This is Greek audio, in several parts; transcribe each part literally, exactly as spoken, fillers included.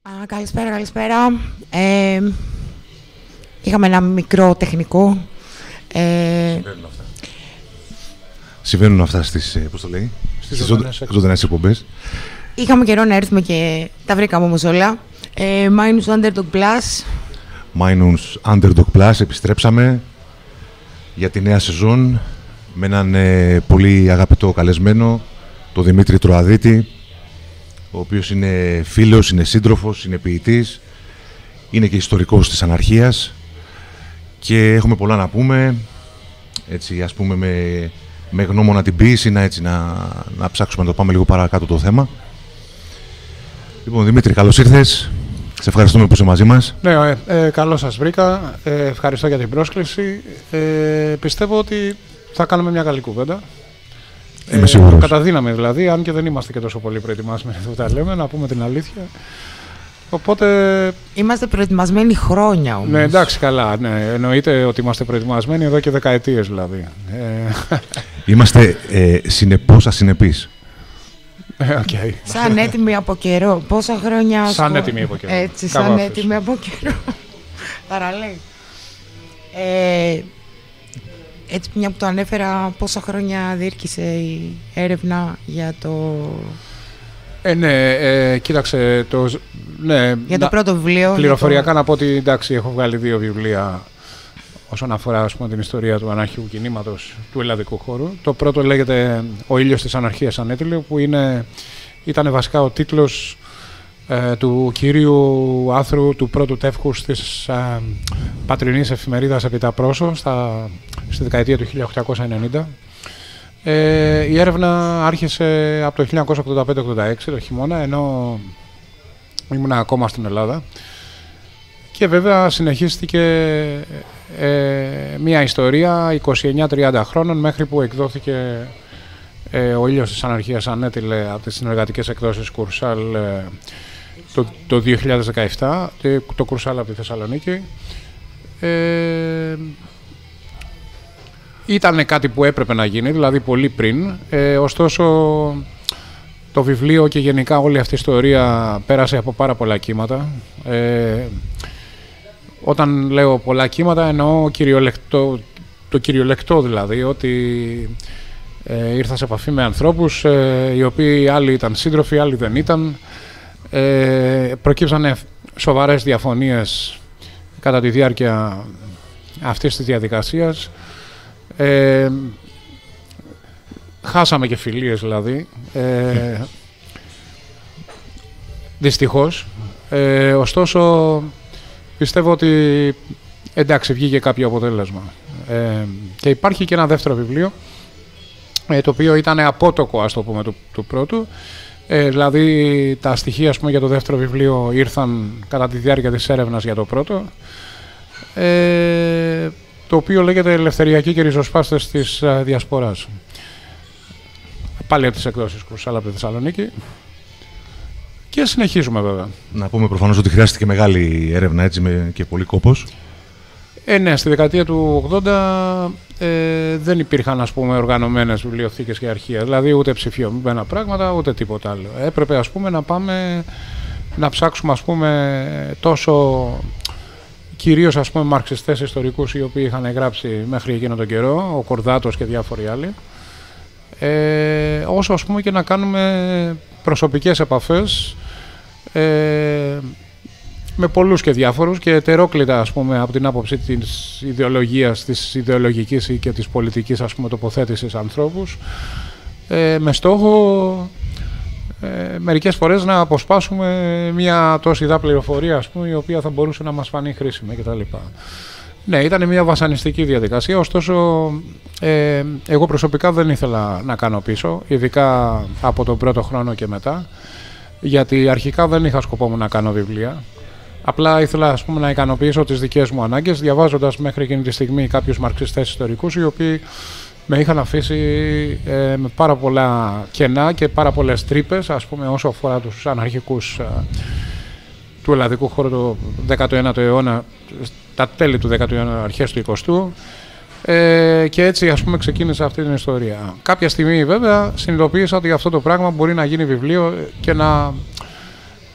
Α, καλησπέρα, καλησπέρα. Ε, είχαμε ένα μικρό τεχνικό. Ε, Συμβαίνουν αυτά. Συμβαίνουν αυτά στις, πώς το λέει, στις ζωντανές εκπομπές. Είχαμε καιρό να έρθουμε και τα βρήκαμε όμως όλα. Ε, Minus Underdog Plus. Minus Underdog Plus, επιστρέψαμε για τη νέα σεζόν με έναν ε, πολύ αγαπητό καλεσμένο, τον Δημήτρη Τροαδίτη, ο οποίος είναι φίλος, είναι σύντροφος, είναι ποιητής, είναι και ιστορικός της αναρχίας και έχουμε πολλά να πούμε, έτσι, ας πούμε με, με γνώμονα την ποίηση, να, έτσι, να, να ψάξουμε να το πάμε λίγο παρακάτω το θέμα. Λοιπόν, Δημήτρη, καλώς ήρθες. Σε ευχαριστούμε που είσαι μαζί μας. Ναι, ε, ε, καλώς σας βρήκα. Ε, ευχαριστώ για την πρόσκληση. Ε, πιστεύω ότι θα κάνουμε μια καλή κουβέντα. Είμαι σίγουρος. Ε, κατά δύναμη δηλαδή, αν και δεν είμαστε και τόσο πολύ προετοιμασμένοι, αυτό τα λέμε, να πούμε την αλήθεια. Οπότε... Είμαστε προετοιμασμένοι χρόνια όμως. Ναι, εντάξει, καλά. Ναι, εννοείται ότι είμαστε προετοιμασμένοι εδώ και δεκαετίες δηλαδή. Ε, είμαστε ε, συνεπώς ασυνεπείς. Okay. Σαν έτοιμοι από καιρό. Πόσα χρόνια... Σαν έτοιμοι από καιρό. Έτσι, σαν Καβάφης. έτοιμοι από καιρό. Παραλέει. Ε, έτσι, μια που το ανέφερα, πόσα χρόνια διήρκησε η έρευνα για το... Ε, ναι, ε, κοίταξε, το, ναι, για το να, πρώτο βιβλίο. πληροφοριακά το... να πω ότι εντάξει, έχω βγάλει δύο βιβλία όσον αφορά, ας πούμε, την ιστορία του αναρχικού κινήματος του ελλαδικού χώρου. Το πρώτο λέγεται «Ο ήλιος της αναρχίας Ανέτειλε», που είναι, ήταν βασικά ο τίτλος ε, του κυρίου άθρου του πρώτου τεύχους της ε, πατρινής εφημερίδας Επιταπρόσο στα, στη δεκαετία του χίλια οκτακόσια ενενήντα. Ε, η έρευνα άρχισε από το χίλια εννιακόσια ογδόντα πέντε ογδόντα έξι το χειμώνα, ενώ ήμουν ακόμα στην Ελλάδα. Και βέβαια συνεχίστηκε ε, μια ιστορία είκοσι εννιά τριάντα χρόνων μέχρι που εκδόθηκε ε, «Ο ήλιος της αναρχίας Ανέτειλε» από τις συνεργατικές εκδόσεις Κουρσάλ ε, το, το δύο χιλιάδες δεκαεπτά, το Κουρσάλ από τη Θεσσαλονίκη. Ε, ήταν κάτι που έπρεπε να γίνει, δηλαδή πολύ πριν, ε, ωστόσο το βιβλίο και γενικά όλη αυτή η ιστορία πέρασε από πάρα πολλά κύματα. Ε, Όταν λέω πολλά κύματα εννοώ κυριολεκτό, το κυριολεκτό δηλαδή, ότι ε, ήρθα σε επαφή με ανθρώπους ε, οι οποίοι άλλοι ήταν σύντροφοι, άλλοι δεν ήταν. Ε, προκύψανε σοβαρές διαφωνίες κατά τη διάρκεια αυτής της διαδικασίας. Ε, χάσαμε και φιλίες δηλαδή, ε, δυστυχώς. Ε, ωστόσο, πιστεύω ότι εντάξει, βγήκε κάποιο αποτέλεσμα. Ε, και υπάρχει και ένα δεύτερο βιβλίο, ε, το οποίο ήταν απότοκο, ας το πούμε, του, του πρώτου. Ε, δηλαδή, τα στοιχεία, ας πούμε, για το δεύτερο βιβλίο ήρθαν κατά τη διάρκεια της έρευνας για το πρώτο. Ε, το οποίο λέγεται «Ελευθεριακοί και ριζοσπάστες της α, Διασποράς». Πάλι από τις εκδόσεις Κουρσάλ από τη Θεσσαλονίκη. Και συνεχίζουμε βέβαια. Να πούμε προφανώς ότι χρειάστηκε μεγάλη έρευνα, έτσι, με και πολύ κόπος. Ε, ναι, στη δεκαετία του ογδόντα ε, δεν υπήρχαν, ας πούμε, οργανωμένες βιβλιοθήκες και αρχεία. Δηλαδή ούτε ψηφιωμένα πράγματα, ούτε τίποτα άλλο. Έπρεπε, ας πούμε, να πάμε να ψάξουμε, ας πούμε, τόσο κυρίως, ας πούμε, μαρξιστές ιστορικούς οι οποίοι είχαν γράψει μέχρι εκείνο τον καιρό, ο Κορδάτος και διάφοροι άλλοι, ε, όσο, ας πούμε, και να κάνουμε προσωπικές επαφές ε, με πολλούς και διάφορους και ετερόκλητα, ας πούμε, από την άποψη της ιδεολογίας, της ιδεολογικής ή και της πολιτικής, ας πούμε, τοποθέτησης ανθρώπους, ε, με στόχο ε, μερικές φορές να αποσπάσουμε μια τόση δά πληροφορία, ας πούμε, η οποία θα μπορούσε να μας φανεί χρήσιμη κτλ. Ναι, ήταν μια βασανιστική διαδικασία, ωστόσο ε, εγώ προσωπικά δεν ήθελα να κάνω πίσω, ειδικά από τον πρώτο χρόνο και μετά, γιατί αρχικά δεν είχα σκοπό μου να κάνω βιβλία. Απλά ήθελα, ας πούμε, να ικανοποιήσω τις δικές μου ανάγκες, διαβάζοντας μέχρι εκείνη τη στιγμή κάποιους μαρξιστές ιστορικούς, οι οποίοι με είχαν αφήσει ε, με πάρα πολλά κενά και πάρα πολλές τρύπες, ας πούμε, όσο αφορά τους αναρχικούς ε, του ελλαδικού χώρου του δέκατου ένατου αιώνα, τα τέλη του δέκατου αιώνα, αρχές του εικοστού, ε, και έτσι, ας πούμε, ξεκίνησε αυτή την ιστορία. Κάποια στιγμή βέβαια συνειδητοποίησα ότι αυτό το πράγμα μπορεί να γίνει βιβλίο και να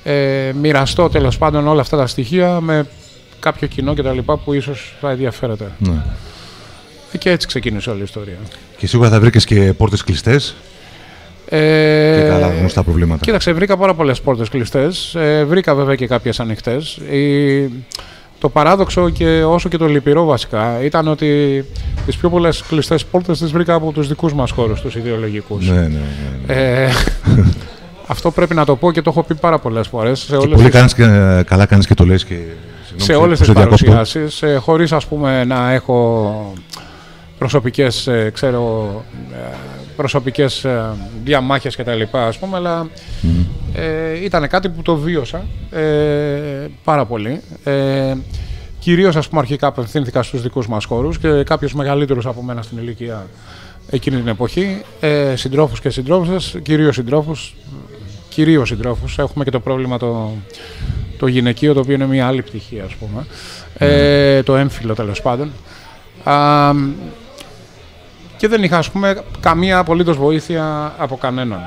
ε, μοιραστώ τέλος πάντων όλα αυτά τα στοιχεία με κάποιο κοινό και τα λοιπά που ίσως θα ενδιαφέρεται. Ναι. Και έτσι ξεκίνησε όλη η ιστορία. Και σίγουρα θα βρήκες και πόρτες κλειστές. Ε, και καλά γνωστά προβλήματα. Κοίταξε, βρήκα πάρα πολλές πόρτες κλειστές. Ε, βρήκα βέβαια και κάποιες ανοιχτές. Η, το παράδοξο και όσο και το λυπηρό βασικά ήταν ότι τις πιο πολλές κλειστές πόρτες τις βρήκα από τους δικούς μας χώρους, τους ιδεολογικούς. Ναι, ναι, ναι, ναι. Ε, αυτό πρέπει να το πω και το έχω πει πάρα πολλές φορές. Σε όλες πολύ τις... κάνεις και, καλά κάνεις και το λες και... σε όλες τις παρουσιάσεις, ε, χωρίς ας πούμε να έχω προσωπικές, ε, ξέρω, ε, προσωπικές ε, διαμάχες και τα λοιπά, ας πούμε, αλλά mm. ε, ήταν κάτι που το βίωσα ε, πάρα πολύ. Ε, κυρίως, ας πούμε, αρχικά απευθύνθηκα στους δικούς μας χώρους και κάποιους μεγαλύτερους από μένα στην ηλικία εκείνη την εποχή, ε, συντρόφους και συντρόφισσες, κυρίως συντρόφους, κυρίως συντρόφους. Έχουμε και το πρόβλημα το, το γυναικείο, το οποίο είναι μια άλλη πτυχή, ας πούμε, mm. ε, το έμφυλο τέλος πάντων. Α, και δεν είχα, ας πούμε, καμία απολύτως βοήθεια από κανέναν.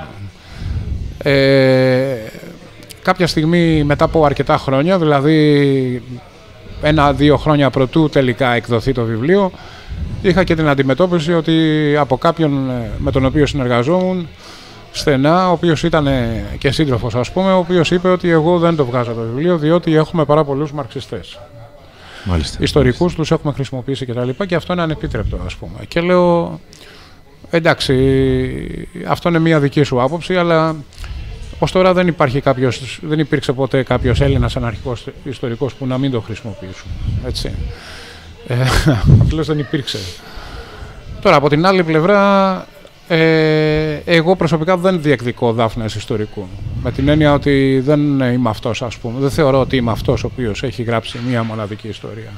Ε, κάποια στιγμή μετά από αρκετά χρόνια, δηλαδή ένα-δύο χρόνια προτού τελικά εκδοθεί το βιβλίο, είχα και την αντιμετώπιση ότι από κάποιον με τον οποίο συνεργαζόμουν στενά, ο οποίος ήταν και σύντροφος, ας πούμε, ο οποίος είπε ότι εγώ δεν το βγάζω το βιβλίο διότι έχουμε πάρα πολλούς μαρξιστές. Μάλιστα. Ιστορικούς τους έχουμε χρησιμοποιήσει και τα λοιπά και αυτό είναι ανεπίτρεπτο, ας πούμε. Και λέω, εντάξει, αυτό είναι μια δική σου άποψη, αλλά ως τώρα δεν, υπάρχει κάποιος, δεν υπήρξε ποτέ κάποιος Έλληνας αναρχικός ιστορικός που να μην το χρησιμοποιήσουν. Έτσι. Ε, απλώς δεν υπήρξε. Τώρα, από την άλλη πλευρά, ε, εγώ προσωπικά δεν διεκδικώ δάφνες ιστορικού. Με την έννοια ότι δεν είμαι αυτός, ας πούμε. Δεν θεωρώ ότι είμαι αυτός ο οποίος έχει γράψει μία μοναδική ιστορία.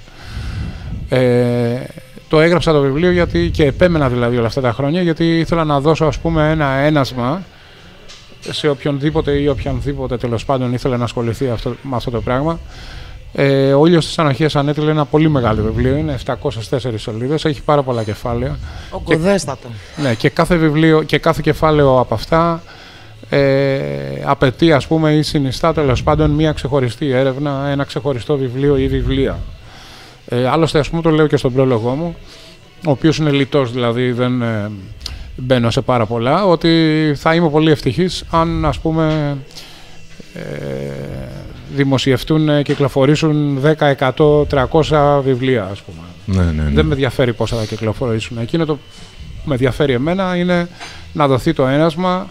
Ε, το έγραψα το βιβλίο γιατί, και επέμενα δηλαδή όλα αυτά τα χρόνια, γιατί ήθελα να δώσω, ας πούμε, ένα ένασμα σε οποιονδήποτε ή οποιονδήποτε τέλος πάντων ήθελε να ασχοληθεί αυτό, με αυτό το πράγμα. Ε, ο Ήλιος της Αναρχίας ανέτειλε ένα πολύ μεγάλο βιβλίο, είναι επτακόσιες τέσσερις σελίδες, έχει πάρα πολλά κεφάλαια. Ογκοδέστατο. Ναι, και κάθε βιβλίο και κάθε κεφάλαιο από αυτά ε, απαιτεί, ας πούμε, ή συνιστά τέλος πάντων μία ξεχωριστή έρευνα, ένα ξεχωριστό βιβλίο ή βιβλία. Ε, άλλωστε, ας πούμε, το λέω και στον πρόλογό μου, ο οποίος είναι λιτός, δηλαδή δεν ε, μπαίνω σε πάρα πολλά, ότι θα είμαι πολύ ευτυχής αν, ας πούμε, ε, δημοσιευτούν και κυκλοφορήσουν δέκα, εκατό, τριακόσια βιβλία, ας πούμε. Ναι, ναι, ναι. Δεν με ενδιαφέρει πόσα θα κυκλοφορήσουν. Εκείνο το που με ενδιαφέρει εμένα είναι να δοθεί το ένασμα.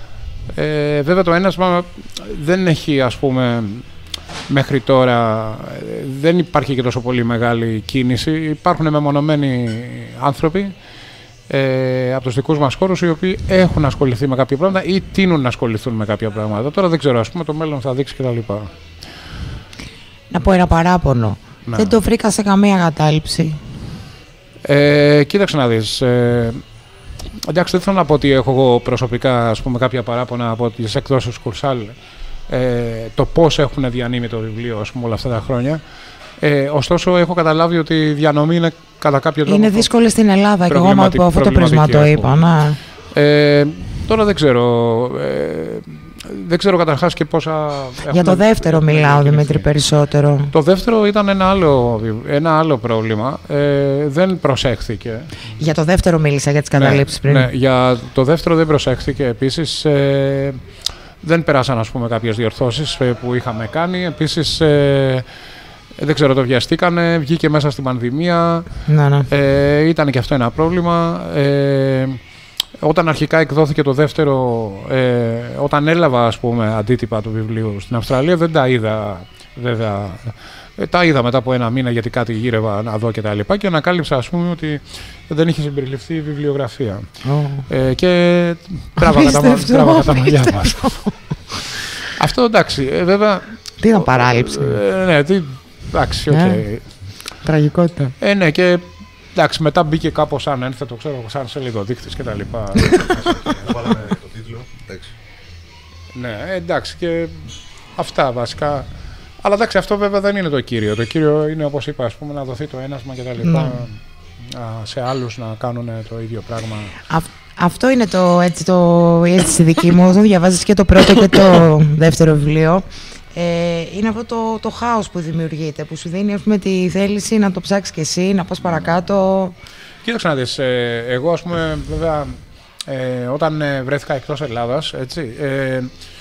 Ε, βέβαια το ένασμα δεν έχει, ας πούμε, μέχρι τώρα δεν υπάρχει και τόσο πολύ μεγάλη κίνηση. Υπάρχουν μεμονωμένοι άνθρωποι ε, από τους δικούς μας χώρους οι οποίοι έχουν ασχοληθεί με κάποια πράγματα ή τείνουν να ασχοληθούν με κάποια πράγματα. Τώρα δεν ξέρω, ας πούμε, το μέλλον θα δείξει κτλ. Να πω ένα παράπονο. Ναι. Δεν το βρήκα σε καμία κατάληψη. Ε, κοίταξε να δεις. Ε, εντάξει, δεν θέλω να πω ότι έχω εγώ προσωπικά, ας πούμε, κάποια παράπονα από τις εκδόσεις Κουρσάλ, ε, το πώς έχουν διανύμει το βιβλίο, ας πούμε, όλα αυτά τα χρόνια. Ε, ωστόσο, έχω καταλάβει ότι η διανομή είναι κατά κάποιο τρόπο. Είναι δύσκολη στην Ελλάδα και εγώ από αυτό το πρίσμα το είπα. Να. Ε, τώρα δεν ξέρω. Ε, δεν ξέρω καταρχάς και πόσα. Για το δεύτερο μιλάω, Δημήτρη, περισσότερο. Το δεύτερο ήταν ένα άλλο, ένα άλλο πρόβλημα. Ε, δεν προσέχθηκε. Για το δεύτερο μίλησα, για τις καταλήψεις ναι, πριν. Ναι, για το δεύτερο δεν προσέχθηκε. Επίσης, ε, δεν περάσαν, ας πούμε, κάποιες διορθώσεις που είχαμε κάνει. Επίσης, ε, δεν ξέρω, το βιαστήκανε, βγήκε μέσα στην πανδημία. Ναι, ναι. Ε, ήταν και αυτό ένα πρόβλημα. Ε, όταν αρχικά εκδόθηκε το δεύτερο, ε, όταν έλαβα, ας πούμε, αντίτυπα του βιβλίου στην Αυστραλία, δεν τα είδα, βέβαια. Ε, τα είδα μετά από ένα μήνα γιατί κάτι γύρευα να δω και τα λοιπά και ανακάλυψα, ας πούμε, ότι δεν είχε συμπεριληφθεί η βιβλιογραφία. Oh. Ε, και τράβαγα τα μαλλιά μας. Αυτό, εντάξει, ε, βέβαια. Τι ήταν παράληψη. Ε, ναι, τι, εντάξει, οκ. Okay. Τραγικότητα. Ε, ναι, και εντάξει, μετά μπήκε κάπως σαν ένθετο, ξέρω, σαν σελίδο-δείκτης και τα λοιπά. Βάλαμε το τίτλο, εντάξει. Ναι, εντάξει, και αυτά βασικά. Αλλά εντάξει, αυτό βέβαια δεν είναι το κύριο. Το κύριο είναι, όπως είπα, ας πούμε, να δοθεί το ένασμα και τα λοιπά σε άλλους να κάνουν το ίδιο πράγμα. Α, αυτό είναι το, έτσι, το, η αίσθηση δική μου. Όταν διαβάζεις και το πρώτο και το δεύτερο βιβλίο, Ε, είναι αυτό το, το χάος που δημιουργείται, που σου δίνει, ας πούμε, τη θέληση να το ψάξεις κι εσύ, να πας παρακάτω. Κοίταξε να δεις, ε, εγώ ας πούμε βέβαια ε, όταν ε, βρέθηκα εκτός Ελλάδας, έτσι, ε,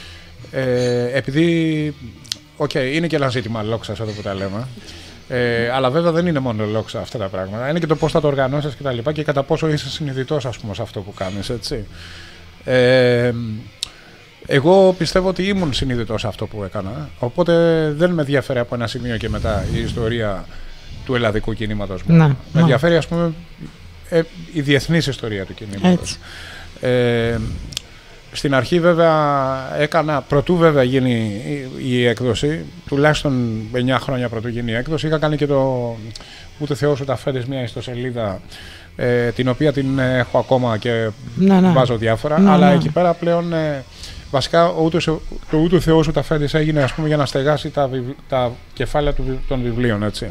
ε, επειδή, οκ, okay, είναι και ένα ζήτημα λόξας εδώ που τα λέμε, ε, αλλά βέβαια δεν είναι μόνο λόξα αυτά τα πράγματα, είναι και το πώς θα το οργανώσεις και τα λοιπά και κατά πόσο είσαι συνειδητός, ας πούμε, σε αυτό που κάνεις, έτσι. Ε, εγώ πιστεύω ότι ήμουν συνειδητός σε αυτό που έκανα, οπότε δεν με ενδιαφέρει από ένα σημείο και μετά η ιστορία του ελλαδικού κινήματος μου. Να, με να. ενδιαφέρει, ας πούμε, ε, η διεθνής ιστορία του κινήματος. Ε, στην αρχή βέβαια έκανα, πρωτού βέβαια γίνει η, η έκδοση, τουλάχιστον εννιά χρόνια πρωτού γίνει η έκδοση, είχα κάνει και το «Ούτε Θεός ούτε αφέντες», μια ιστοσελίδα, ε, την οποία την έχω ακόμα και να, να. βάζω διάφορα, να, αλλά να. εκεί πέρα πλέον ε, βασικά ούτε, το «Ούτε Θεός ούτε αφέντες» έγινε, ας πούμε, για να στεγάσει τα, τα κεφάλαια του, των βιβλίων, έτσι.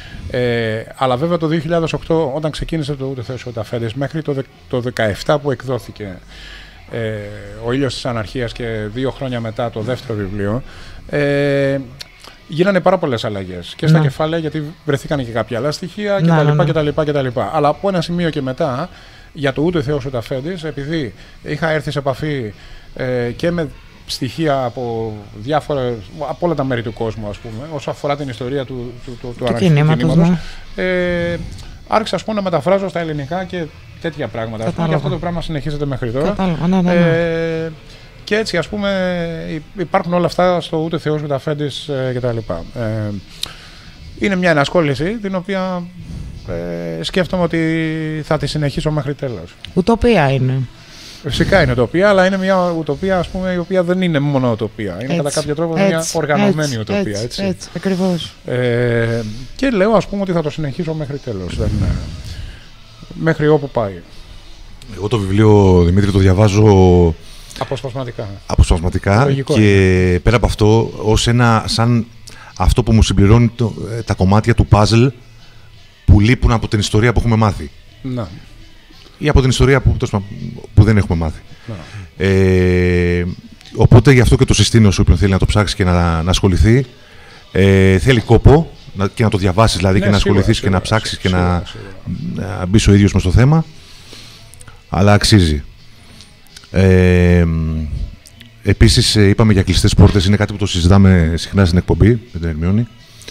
Ε, αλλά βέβαια το δύο χιλιάδες οκτώ, όταν ξεκίνησε το «Ούτε Θεός ούτε αφέντες», μέχρι το, το δύο χιλιάδες δεκαεπτά που εκδόθηκε ε, «Ο ήλιος της αναρχίας» και δύο χρόνια μετά το δεύτερο βιβλίο, ε, γίνανε πάρα πολλές αλλαγές και στα ναι. κεφάλαια, γιατί βρεθήκαν και κάποια άλλα στοιχεία ναι, κτλ. ναι. κτλ. Αλλά από ένα σημείο και μετά, για το «Ούτε Θεός ούτε αφέντες», επειδή είχα έρθει σε επαφή ε, και με στοιχεία από, διάφορα, από όλα τα μέρη του κόσμου, ας πούμε, όσο αφορά την ιστορία του, του, του, του αναρχικού κινήματος, ναι. ε, άρχισα, ας πούμε, να μεταφράζω στα ελληνικά και τέτοια πράγματα. Ας πούμε, και αυτό το πράγμα συνεχίζεται μέχρι τώρα. Κατάλαβα, ναι, ναι, ναι. Ε, και έτσι, ας πούμε, υπάρχουν όλα αυτά στο «Ούτε Θεός ούτε αφέντες» ε, κτλ. Ε, είναι μια ενασχόληση την οποία ε, σκέφτομαι ότι θα τη συνεχίσω μέχρι τέλος. Ουτοπία είναι. Φυσικά είναι ουτοπία, αλλά είναι μια ουτοπία, ας πούμε, η οποία δεν είναι μόνο ουτοπία. Είναι έτσι, κατά κάποιο τρόπο έτσι, μια οργανωμένη έτσι, ουτοπία. Έτσι, έτσι. έτσι ακριβώς. Ε, και λέω, ας πούμε, ότι θα το συνεχίσω μέχρι τέλος. Δεν, μέχρι όπου πάει. Εγώ το βιβλίο, Δημήτρη, το διαβάζω αποσπασματικά. Αποσπασματικά Λογικό και είναι. Πέρα από αυτό, ως ένα, σαν αυτό που μου συμπληρώνει το, τα κομμάτια του puzzle που λείπουν από την ιστορία που έχουμε μάθει. Να. Ή από την ιστορία που, που δεν έχουμε μάθει. Να. Ε, οπότε γι' αυτό και το συστήνω σε όποιον θέλει να το ψάξει και να, να ασχοληθεί. Ε, θέλει κόπο να, και να το διαβάσεις, δηλαδή, ναι, και να ασχοληθείς και να ψάξεις και σίγουρα, να, σίγουρα. να μπεις ο ίδιος μες στο θέμα. Αλλά αξίζει. Ε, επίσης, είπαμε για κλειστές πόρτες, είναι κάτι που το συζητάμε συχνά στην εκπομπή με την Ερμιόνη.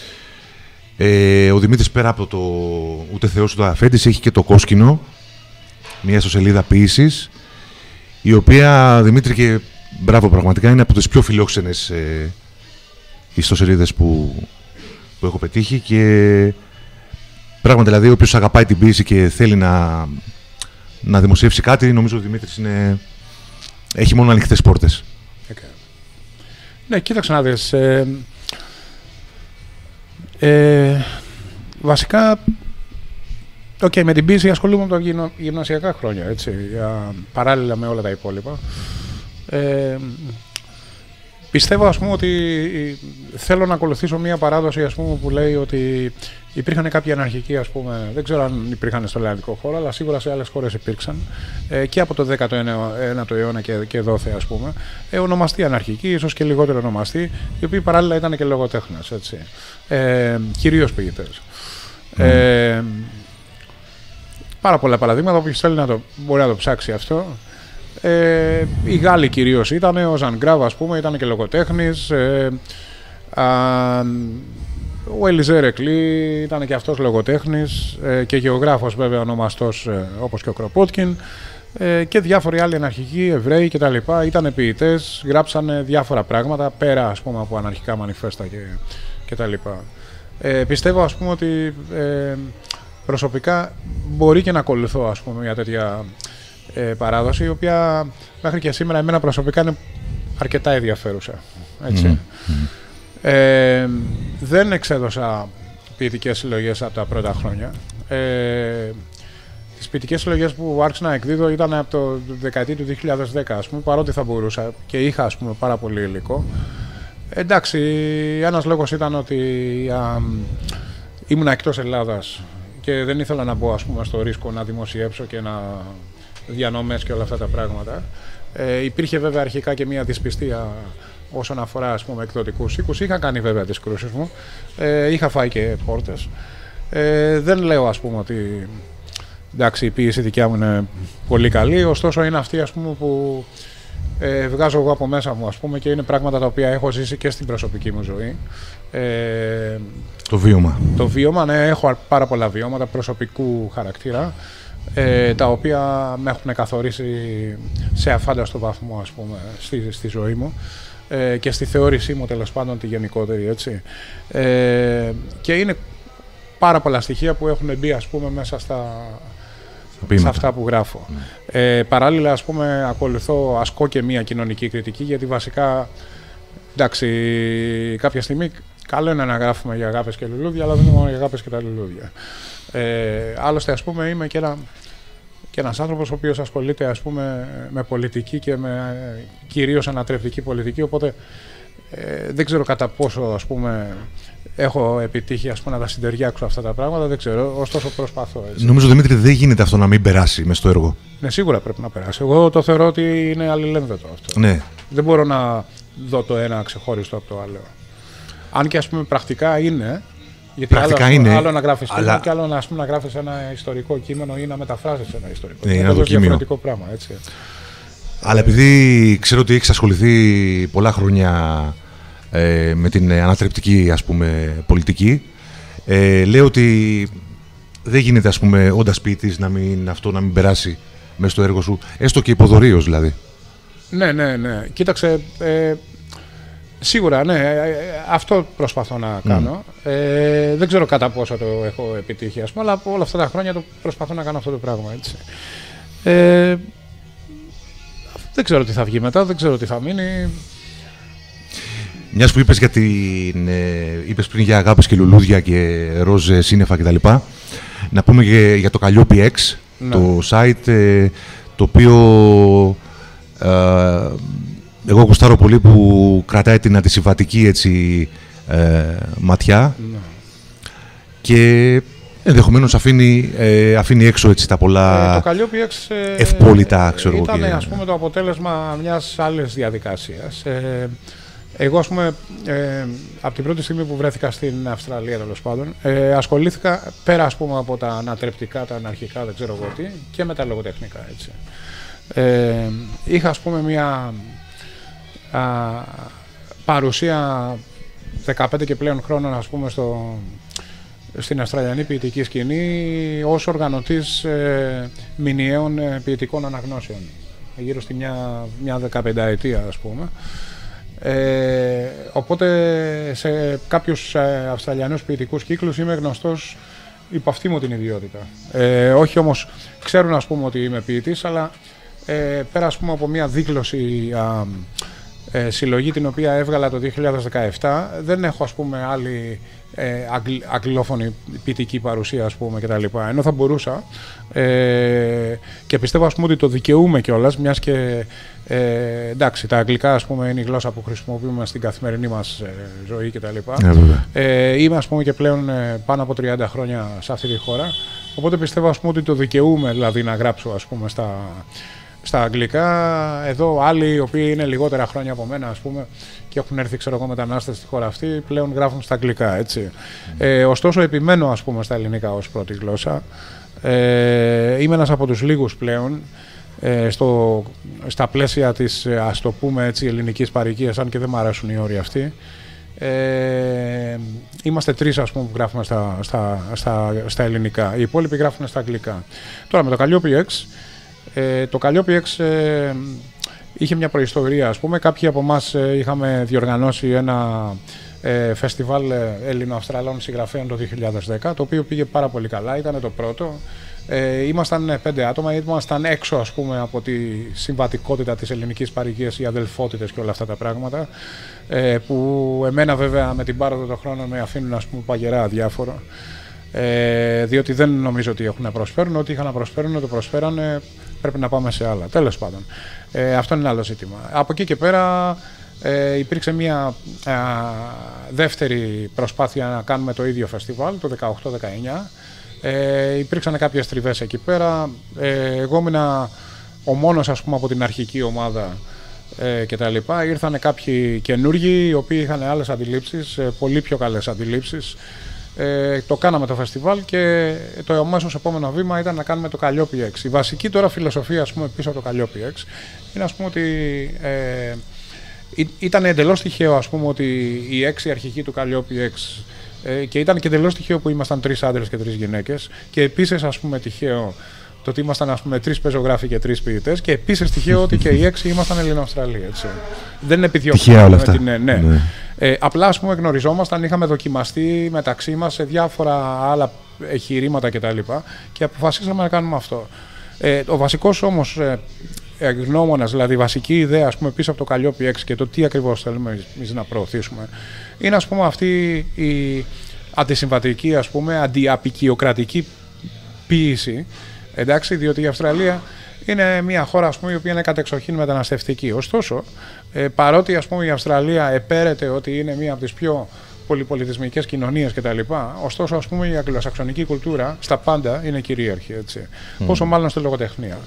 Ε, ο Δημήτρης, πέρα από το «Ούτε Θεός ούτε αφέντες», έχει και το «Κόσκινο», μια ιστοσελίδα ποίησης, η οποία, Δημήτρη, και μπράβο, πραγματικά είναι από τις πιο φιλόξενες ε, ιστοσελίδες που, που έχω πετύχει, και πράγματι, δηλαδή, όποιος αγαπάει την ποίηση και θέλει να, να δημοσιεύσει κάτι, νομίζω ότι ο Δημήτρης είναι, έχει μόνο ανοιχτές πόρτες. Okay. Ναι, κοίταξε να δεις. Ε, ε, βασικά, okay, με την ποίηση ασχολούμαι από τα γυμνα, γυμνασιακά χρόνια, έτσι, για, παράλληλα με όλα τα υπόλοιπα. Ε, πιστεύω, ας πούμε, ότι θέλω να ακολουθήσω μια παράδοση, ας πούμε, που λέει ότι υπήρχαν κάποιοι αναρχικοί, ας πούμε, δεν ξέρω αν υπήρχαν στο ελληνικό χώρο, αλλά σίγουρα σε άλλες χώρες υπήρξαν, ε, και από το δέκατο ένατο αιώνα και, και δόθε, ας πούμε, ε, ονομαστοί αναρχικοί, ίσως και λιγότερο ονομαστοί, οι οποίοι παράλληλα ήταν και λογοτέχνες, έτσι, ε, κυρίως ποιητές. Mm. Ε, πάρα πολλά παραδείγματα, όποιος θέλει να το, μπορεί να το ψάξει αυτό. Ε, οι Γάλλοι κυρίως ήταν, ο Ζαν Γκράβ, ας πούμε, ήταν και λογοτέχνης. Ε, α, ο Ελιζέ Ρεκλή ήταν και αυτός λογοτέχνης, ε, και γεωγράφος, βέβαια, ονομαστός, ε, όπως και ο Κροπότκιν, ε, και διάφοροι άλλοι αναρχικοί, Εβραίοι κτλ. Ήταν ποιητές, γράψανε διάφορα πράγματα πέρα, ας πούμε, από αναρχικά μανιφέστα και κτλ. Ε, πιστεύω, ας πούμε, ότι ε, προσωπικά μπορεί και να ακολουθώ, ας πούμε, μια τέτοια ε, παράδοση, η οποία μέχρι και σήμερα εμένα προσωπικά είναι αρκετά ενδιαφέρουσα. Έτσι. Mm-hmm. Ε, δεν εξέδωσα ποιητικές συλλογές από τα πρώτα χρόνια. Ε, τις ποιητικές συλλογές που άρχισα να εκδίδω ήταν από το δεκαετία του δύο χιλιάδες δέκα, ας πούμε, παρότι θα μπορούσα και είχα, ας πούμε, πάρα πολύ υλικό. Εντάξει, ένας λόγος ήταν ότι α, ήμουν εκτός Ελλάδας και δεν ήθελα να μπω, ας πούμε, στο ρίσκο να δημοσιεύσω και να διανομές και όλα αυτά τα πράγματα. Ε, υπήρχε βέβαια αρχικά και μια δυσπιστία όσον αφορά, ας πούμε, εκδοτικούς οίκους. Είχα κάνει βέβαια τις κρούσεις μου, ε, είχα φάει και πόρτες. Ε, δεν λέω, ας πούμε, ότι εντάξει, η ποίηση δικιά μου είναι πολύ καλή, ωστόσο είναι αυτή, ας πούμε, που ε, βγάζω εγώ από μέσα μου, ας πούμε, και είναι πράγματα τα οποία έχω ζήσει και στην προσωπική μου ζωή. Ε, το βίωμα. Το βίωμα, ναι, έχω πάρα πολλά βιώματα προσωπικού χαρακτήρα, ε, τα οποία με έχουν καθορίσει σε αφάνταστο βαθμό, ας πούμε, στη, στη ζωή μου ε, και στη θεώρησή μου, τέλος πάντων, τη γενικότερη, έτσι. Ε, και είναι πάρα πολλά στοιχεία που έχουν μπει, ας πούμε, μέσα στα, σε αυτά που γράφω. Mm. Ε, παράλληλα, ας πούμε, ακολουθώ, ασκώ και μία κοινωνική κριτική, γιατί βασικά, εντάξει, κάποια στιγμή καλό είναι να γράφουμε για αγάπες και λουλούδια, αλλά δεν είναι μόνο για αγάπες και τα λουλούδια. Ε, άλλωστε, ας πούμε, είμαι και, ένα, και ένας άνθρωπος ο οποίος ασχολείται, ας πούμε, με πολιτική και με κυρίως ανατρεπτική πολιτική, οπότε ε, δεν ξέρω κατά πόσο, ας πούμε, έχω επιτύχει, ας πούμε, να τα συντεριάξω αυτά τα πράγματα, δεν ξέρω, ωστόσο προσπαθώ. Έτσι. Νομίζω, Δημήτρη, δεν γίνεται αυτό να μην περάσει μες στο έργο. Ναι, σίγουρα πρέπει να περάσει. Εγώ το θεωρώ ότι είναι αλληλένδετο αυτό. Ναι. Δεν μπορώ να δω το ένα ξεχωριστό από το άλλο. Αν και, ας πούμε, πρακτικά είναι. Γιατί πρακτικά άλλο, είναι, άλλο να γράφεις αλλά... κείμενο και άλλο, ας πούμε, να γράφεις ένα ιστορικό κείμενο ή να μεταφράζεις ένα ιστορικό ναι, κείμενο. Είναι είναι διαφορετικό πράγμα, έτσι. Αλλά επειδή ξέρω ότι έχεις ασχοληθεί πολλά χρόνια ε, με την ανατρεπτική, ας πούμε, πολιτική, ε, λέω ότι δεν γίνεται, ας πούμε, όντας ποιητής, να μην, αυτό να μην περάσει μέσα στο έργο σου, έστω και υποδορίως δηλαδή. Ναι, ναι, ναι. Κοίταξε, ε, σίγουρα, ναι, ε, αυτό προσπαθώ να κάνω. Mm. Ε, δεν ξέρω κατά πόσο το έχω επιτύχει, ας πούμε, αλλά όλα αυτά τα χρόνια το προσπαθώ να κάνω αυτό το πράγμα, έτσι. Ε, δεν ξέρω τι θα βγει μετά, δεν ξέρω τι θα μείνει. Μιας που είπες, για την, ε, είπες πριν για αγάπες και λουλούδια και ροζ σύννεφα κτλ. Να πούμε και για το Καλλιόπη X, ναι. Το site, ε, το οποίο ε, εγώ γουστάρω πολύ, που κρατάει την αντισυμβατική, έτσι, ε, ματιά, ναι. Και ενδεχομένως αφήνει, ε, αφήνει έξω, έτσι, τα πολλά ε, το Καλλιόπη X, ε, ευπόλυτα, ξέρω εγώ. Ήταν, και... ας πούμε, το αποτέλεσμα μιας άλλης διαδικασίας. Ε, εγώ, ας πούμε, ε, από την πρώτη στιγμή που βρέθηκα στην Αυστραλία, τέλος πάντων, ε, ασχολήθηκα πέρα, ας πούμε, από τα ανατρεπτικά, τα αναρχικά, δεν ξέρω εγώ τι, και με τα λογοτεχνικά, έτσι. Ε, είχα, ας πούμε, μια α, παρουσία δεκαπέντε και πλέον χρόνων, ας πούμε, στο, στην Αυστραλιανή ποιητική σκηνή ως οργανωτής ε, μηνιαίων ε, ποιητικών αναγνώσεων, γύρω στη μια, μια δεκαπενταετία, ας πούμε. Ε, οπότε σε κάποιους ε, Αυστραλιανούς ποιητικούς κύκλους είμαι γνωστός υπό αυτή μου την ιδιότητα. Ε, όχι όμως, ξέρουν, ας πούμε, ότι είμαι ποιητής, αλλά ε, πέρα, ας πούμε, από μια δήλωση α, ε, συλλογή την οποία έβγαλα το δύο χιλιάδες δεκαεπτά, δεν έχω, ας πούμε, άλλη ε, αγγλ, αγγλόφωνη ποιητική παρουσία, ας πούμε, κτλ. Ενώ θα μπορούσα, ε, και πιστεύω, ας πούμε, ότι το δικαιούμαι κιόλας, μιας και ε, εντάξει, τα αγγλικά, ας πούμε, είναι η γλώσσα που χρησιμοποιούμε στην καθημερινή μας ε, ζωή κτλ. Ε, ε, είμαι, ας πούμε, και πλέον ε, πάνω από τριάντα χρόνια σε αυτή τη χώρα, οπότε πιστεύω, ας πούμε, ότι το δικαιούμαι, δηλαδή, να γράψω, ας πούμε, στα, στα αγγλικά. Εδώ άλλοι, οι οποίοι είναι λιγότερα χρόνια από μένα, ας πούμε, και έχουν έρθει, ξέρω εγώ, μετανάστες στη χώρα αυτή, πλέον γράφουν στα αγγλικά, έτσι. Mm. Ε, ωστόσο, επιμένω, ας πούμε, στα ελληνικά ως πρώτη γλώσσα. Ε, είμαι ένας από τους λίγους πλέον ε, στο, στα πλαίσια της, ας το πούμε έτσι, ελληνικής παροικίας, αν και δεν μου αρέσουν οι όροι αυτοί. Ε, είμαστε τρεις, ας πούμε, που γράφουμε στα, στα, στα, στα ελληνικά. Οι υπόλοιποι γράφουν στα αγγλικά. Τώρα, με το Καλλιόπη X, ε, το Καλλιόπη X ε, είχε μια προϊστορία, ας πούμε. Κάποιοι από εμάς ε, είχαμε διοργανώσει ένα ε, φεστιβάλ Έλληνο-Αυστραλών συγγραφέων το δύο χιλιάδες δέκα, το οποίο πήγε πάρα πολύ καλά, ήταν το πρώτο. Ε, ήμασταν πέντε άτομα, ήμασταν έξω, ας πούμε, από τη συμβατικότητα της ελληνικής παροικίας, οι αδελφότητες και όλα αυτά τα πράγματα, ε, που εμένα, βέβαια, με την πάροδο των χρόνων με αφήνουν, ας πούμε, παγερά αδιάφορο, ε, διότι δεν νομίζω ότι έχουν να προσφέρουν. Ό,τι είχαν να προσφέρουν, το προσφέρανε, πρέπει να πάμε σε άλλα. Τέλος πάντων, ε, αυτό είναι άλλο ζήτημα. Από εκεί και πέρα ε, υπήρξε μια α, δεύτερη προσπάθεια να κάνουμε το ίδιο φεστιβάλ το δεκαοκτώ δεκαεννιά. Ε, υπήρξαν κάποιες τριβές εκεί πέρα. Ε, εγώ ήμουν ο μόνος, ας πούμε, από την αρχική ομάδα ε, και τα λοιπά. Ήρθαν κάποιοι καινούργοι οι οποίοι είχαν άλλες αντιλήψεις, ε, πολύ πιο καλές αντιλήψεις. Ε, το κάναμε το φεστιβάλ και το αμέσως επόμενο βήμα ήταν να κάνουμε το Calliope X. Η βασική τώρα φιλοσοφία, ας πούμε, πίσω από το Calliope X είναι, ας πούμε, ότι ε, ήταν εντελώς τυχαίο, ας πούμε, ότι οι έξι αρχικοί του Calliope X ε, και ήταν και εντελώς τυχαίο που ήμασταν τρεις άντρες και τρεις γυναίκες και επίσης, ας πούμε, τυχαίο το ότι ήμασταν, ας πούμε, τρεις πεζογράφοι και τρεις ποιητές και επίσης τυχαίο ότι και οι έξι ήμασταν Ελληνοαυστραλοί, έτσι. Δεν επιδιώκουμε όλα αυτά. Την, ναι. ναι. Ε, απλά, ας πούμε, γνωριζόμασταν, είχαμε δοκιμαστεί μεταξύ μας σε διάφορα άλλα εγχειρήματα κτλ. Και, και αποφασίσαμε να κάνουμε αυτό. Ε, ο βασικός όμως ε, γνώμονας, δηλαδή η βασική ιδέα, ας πούμε, πίσω από το Calliope X και το τι ακριβώς θέλουμε εμείς να προωθήσουμε, είναι, ας πούμε, αυτή η αντισυμβατική, ας πούμε, αντιαπικιοκρατική ποίηση. Εντάξει, διότι η Αυστραλία είναι μια χώρα, ας πούμε, η οποία είναι κατεξοχήν μεταναστευτική. Ωστόσο, ε, παρότι, ας πούμε, η Αυστραλία επέρεται ότι είναι μια από τις πιο πολυπολιτισμικές κοινωνίες κτλ., ωστόσο, ας πούμε, η αγγλοσαξονική κουλτούρα στα πάντα είναι κυρίαρχη, έτσι. Mm. Πόσο μάλλον στη λογοτεχνία.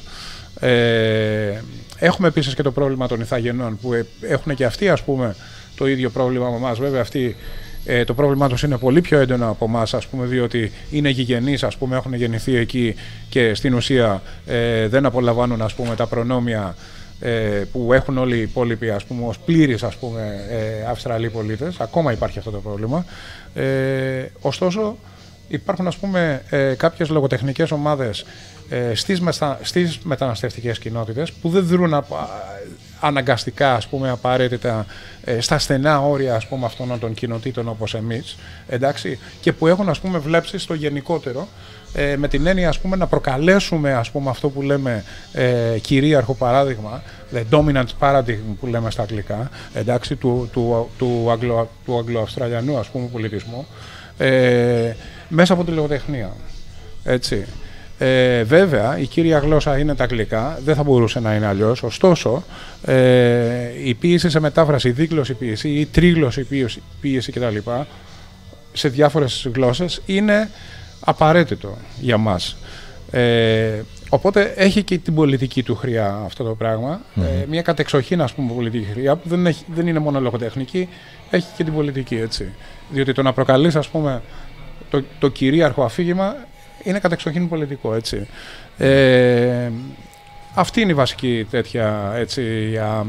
Ε, έχουμε επίσης και το πρόβλημα των ηθαγενών, που ε, έχουν και αυτοί, ας πούμε, το ίδιο πρόβλημα με εμάς. Βέβαια, αυτοί Ε, το πρόβλημά τους είναι πολύ πιο έντονο από εμάς, ας πούμε, διότι είναι γηγενείς, ας πούμε, έχουν γεννηθεί εκεί και στην ουσία ε, δεν απολαμβάνουν, ας πούμε, τα προνόμια ε, που έχουν όλοι οι υπόλοιποι, ας πούμε, ως πλήρεις, ας πούμε, ε, Αυστραλοί πολίτες. Ακόμα υπάρχει αυτό το πρόβλημα. Ε, ωστόσο, υπάρχουν, ας πούμε, ε, κάποιες λογοτεχνικές ομάδες ε, στις, μεστα, στις μεταναστευτικές κοινότητες που δεν δρούν α, αναγκαστικά, ας πούμε, απαραίτητα ε, στα στενά όρια, ας πούμε, αυτών των κοινοτήτων όπως εμείς, εντάξει, και που έχουν, ας πούμε, βλέψεις στο γενικότερο, ε, με την έννοια, ας πούμε, να προκαλέσουμε, ας πούμε, αυτό που λέμε ε, κυρίαρχο παράδειγμα, the dominant paradigm που λέμε στα αγγλικά, εντάξει, του, του, του, αγγλο, του αγγλοαυστραλιανού, ας πούμε, πολιτισμού, ε, μέσα από τη λογοτεχνία, έτσι. Ε, βέβαια, η κύρια γλώσσα είναι τα αγγλικά, δεν θα μπορούσε να είναι αλλιώς. Ωστόσο, ε, η ποίηση σε μετάφραση, η δίγλωση ποίηση ή τρίγλωση ποίηση, ποίηση κτλ. Σε διάφορες γλώσσες είναι απαραίτητο για μας. Ε, οπότε έχει και την πολιτική του χρειά αυτό το πράγμα. Mm-hmm. Ε, μια κατεξοχήν, ας πούμε, πολιτική χρειά που δεν, έχει, δεν είναι μόνο λογοτεχνική, έχει και την πολιτική, έτσι. Διότι το να προκαλείς, ας πούμε, το, το κυρίαρχο αφήγημα είναι κατεξοχήν πολιτικό, έτσι. Ε, αυτή είναι η βασική τέτοια, έτσι, α,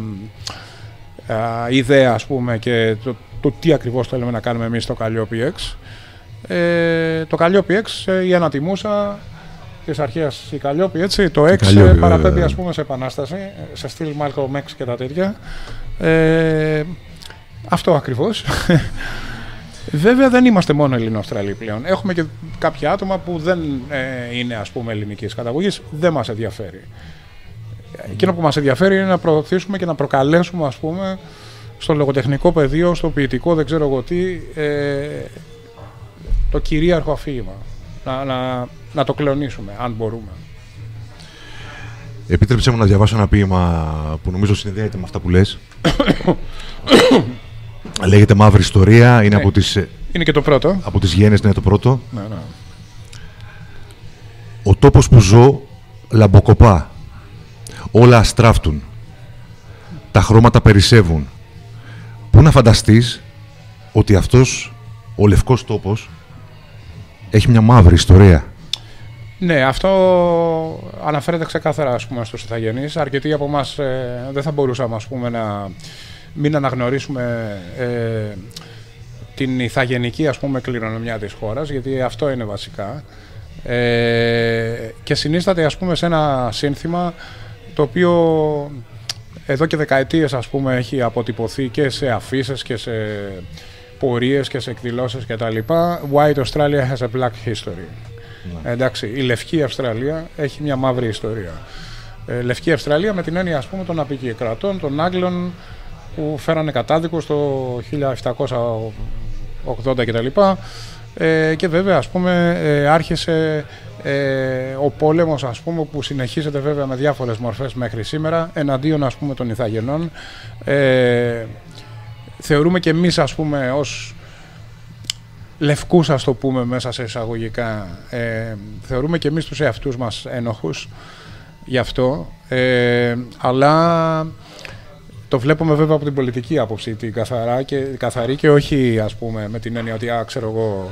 α, ιδέα, ας πούμε, και το, το τι ακριβώς θέλουμε να κάνουμε εμείς στο Calliope X. Ε, το Calliope X, η ανατιμούσα της αρχαίας η Calliope, έτσι, το X Calliope, παραπέμπει, ε, ας πούμε, σε επανάσταση, σε στυλ Malcolm X και τα τέτοια. Ε, αυτό ακριβώς. Βέβαια δεν είμαστε μόνο Ελληνοαυστραλοί πλέον. Έχουμε και κάποια άτομα που δεν ε, είναι, ας πούμε, ελληνικής καταγωγής. Δεν μας ενδιαφέρει. Mm. Εκείνο που μας ενδιαφέρει είναι να προωθήσουμε και να προκαλέσουμε, ας πούμε, στο λογοτεχνικό πεδίο, στο ποιητικό, δεν ξέρω εγώ τι, ε, το κυρίαρχο αφήγημα. Να, να, να το κλεονίσουμε, αν μπορούμε. Επίτρεψέ μου να διαβάσω ένα ποίημα που νομίζω συνδέεται με αυτά που λες. Λέγεται Μαύρη Ιστορία, είναι, ναι, από τις... Είναι και το πρώτο. Από τις Γένες, είναι το πρώτο. Ναι, ναι. Ο τόπος που ζω λαμποκοπά. Όλα αστράφτουν. Τα χρώματα περισσεύουν. Πού να φανταστείς ότι αυτός ο λευκός τόπος έχει μια μαύρη ιστορία. Ναι, αυτό αναφέρεται ξεκάθαρα, ας πούμε, στους ηθαγενείς. Αρκετοί από εμάς ε, δεν θα μπορούσαμε, ας πούμε, να μην αναγνωρίσουμε ε, την ηθαγενική, ας πούμε, κληρονομιά της χώρας, γιατί αυτό είναι βασικά. Ε, και συνίσταται, ας πούμε, σε ένα σύνθημα το οποίο εδώ και δεκαετίες, ας πούμε, έχει αποτυπωθεί και σε αφίσες και σε πορείες και σε εκδηλώσεις κτλ. White Australia has a black history. Ναι. Εντάξει, η Λευκή Αυστραλία έχει μια μαύρη ιστορία. Ε, Λευκή Αυστραλία με την έννοια, ας πούμε, των απικιοκρατών, των Άγγλων, που φέρανε κατάδικο στο χίλια επτακόσια ογδόντα κτλ. Ε, και βέβαια, ας πούμε, ε, άρχισε ε, ο πόλεμος, ας πούμε, που συνεχίζεται βέβαια με διάφορες μορφές μέχρι σήμερα, εναντίον, ας πούμε, των ηθαγενών. Ε, θεωρούμε και εμείς, ας πούμε, ως λευκούς, ας το πούμε μέσα σε εισαγωγικά, ε, θεωρούμε και εμείς τους εαυτούς μας ένοχους γι' αυτό, ε, αλλά το βλέπουμε βέβαια από την πολιτική άποψη, την καθαρά και, καθαρή και όχι ας πούμε με την έννοια ότι α, ξέρω εγώ,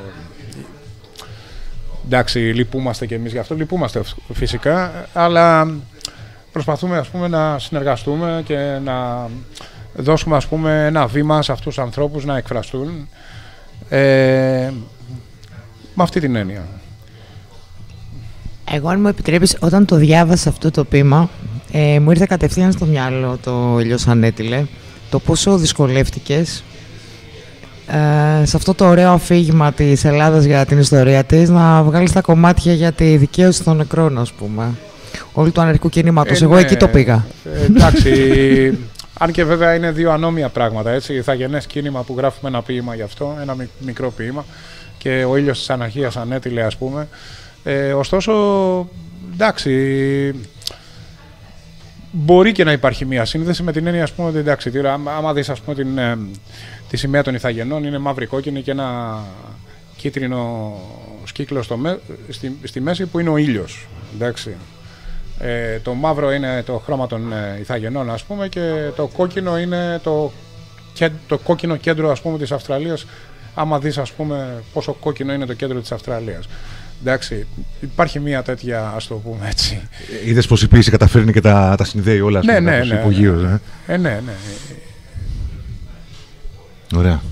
εντάξει λυπούμαστε και εμείς γι' αυτό, λυπούμαστε φυσικά, αλλά προσπαθούμε ας πούμε να συνεργαστούμε και να δώσουμε ας πούμε ένα βήμα σε αυτούς τους ανθρώπους να εκφραστούν ε, με αυτή την έννοια. Εγώ, αν μου επιτρέπεις, όταν το διάβασα αυτό το ποίημα, ε, μου ήρθε κατευθείαν στο μυαλό το Ήλιος Ανέτειλε, το πόσο δυσκολεύτηκες ε, σε αυτό το ωραίο αφήγημα της Ελλάδας για την ιστορία της να βγάλεις τα κομμάτια για τη δικαίωση των νεκρών, ας πούμε. Όλου του αναρχικού κινήματος. Ε, Εγώ ναι, εκεί το πήγα. Ε, εντάξει, αν και βέβαια είναι δύο ανώμια πράγματα, έτσι. Ηθαγενές κίνημα που γράφουμε ένα ποίημα γι' αυτό, ένα μικρό ποίημα, και ο ήλιος της αναρχίας ανέτειλε, ας πούμε. Ε, ωστόσο, εντάξει, μπορεί και να υπάρχει μία σύνδεση με την έννοια, ας πούμε, ότι εντάξει, άμα δεις, ας πούμε, την, ε, τη σημαία των Ιθαγενών, είναι μαύρη-κόκκινη και ένα κίτρινο σκύκλο στο με, στη, στη μέση που είναι ο ήλιος, εντάξει. Ε, το μαύρο είναι το χρώμα των ε, Ιθαγενών, ας πούμε, και το κόκκινο είναι το, το κόκκινο κέντρο, ας πούμε, της Αυστραλίας, άμα δεις, ας πούμε, πόσο κόκκινο είναι το κέντρο της Αυστραλίας. Εντάξει, υπάρχει μια τέτοια, ας το πούμε έτσι. Είδες πως η ποίηση καταφέρνει και τα, τα συνδέει όλα, ας ναι, πούμε, ναι, ναι, υπογείως, ναι. Ε, ναι, ναι. Ωραία.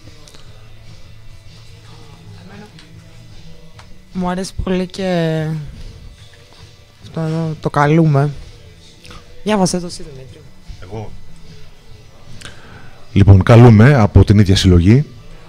Μου αρέσει πολύ και αυτό εδώ, το καλούμε. Διάβασε το εσύ, Δημήτρη. Εγώ. Λοιπόν, καλούμε από την ίδια συλλογή.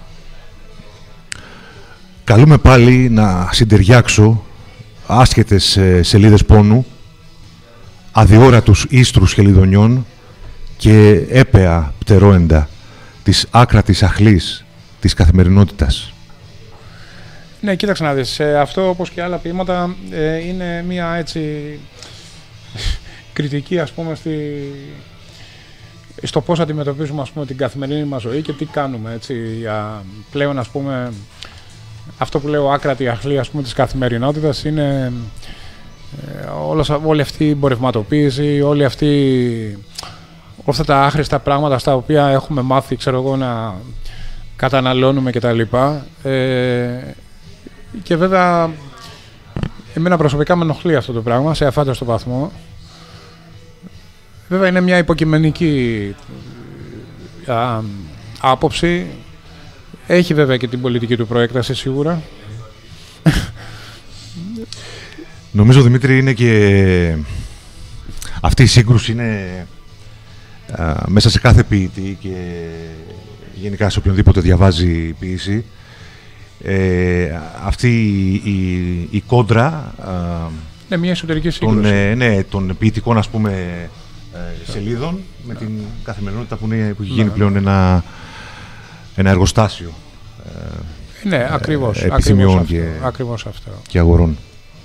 Καλούμε πάλι να συντεριάξω άσχετες ε, σελίδες πόνου, αδιόρατους ίστρους χελιδονιών και έπαια πτερόεντα της άκρατης αχλής της καθημερινότητας. Ναι, κοίταξε να δεις. Ε, αυτό, όπως και άλλα ποίηματα, ε, είναι μια έτσι κριτική, ας πούμε, στη... στο πώς αντιμετωπίζουμε, ας πούμε, την καθημερινή μας ζωή και τι κάνουμε, έτσι, για πλέον, ας πούμε. Αυτό που λέω άκρατη αχλή, ας πούμε, της καθημερινότητας είναι ε, όλος, όλη αυτή η εμπορευματοποίηση, όλη αυτή, όλα αυτά τα άχρηστα πράγματα στα οποία έχουμε μάθει, ξέρω εγώ, να καταναλώνουμε κτλ. Ε, και βέβαια, εμένα προσωπικά με ενοχλεί αυτό το πράγμα σε αφάνταστο βαθμό. Βέβαια είναι μια υποκειμενική α, άποψη. Έχει βέβαια και την πολιτική του προέκταση σίγουρα. Νομίζω, Δημήτρη, είναι και αυτή η σύγκρουση είναι α, μέσα σε κάθε ποιητή και γενικά σε οποιονδήποτε διαβάζει ποίηση. Ε, αυτή η, η, η κόντρα ναι, μια εσωτερική σύγκρουση. Των, ε, ναι, των ποιητικών, ας πούμε, ε, σελίδων με την καθημερινότητα που, είναι, που έχει γίνει πλέον ένα ένα εργοστάσιο ε, ναι, ακριβώς, ε, επιθυμιών ακριβώς και, αυτό, ακριβώς αυτό. και αγορών.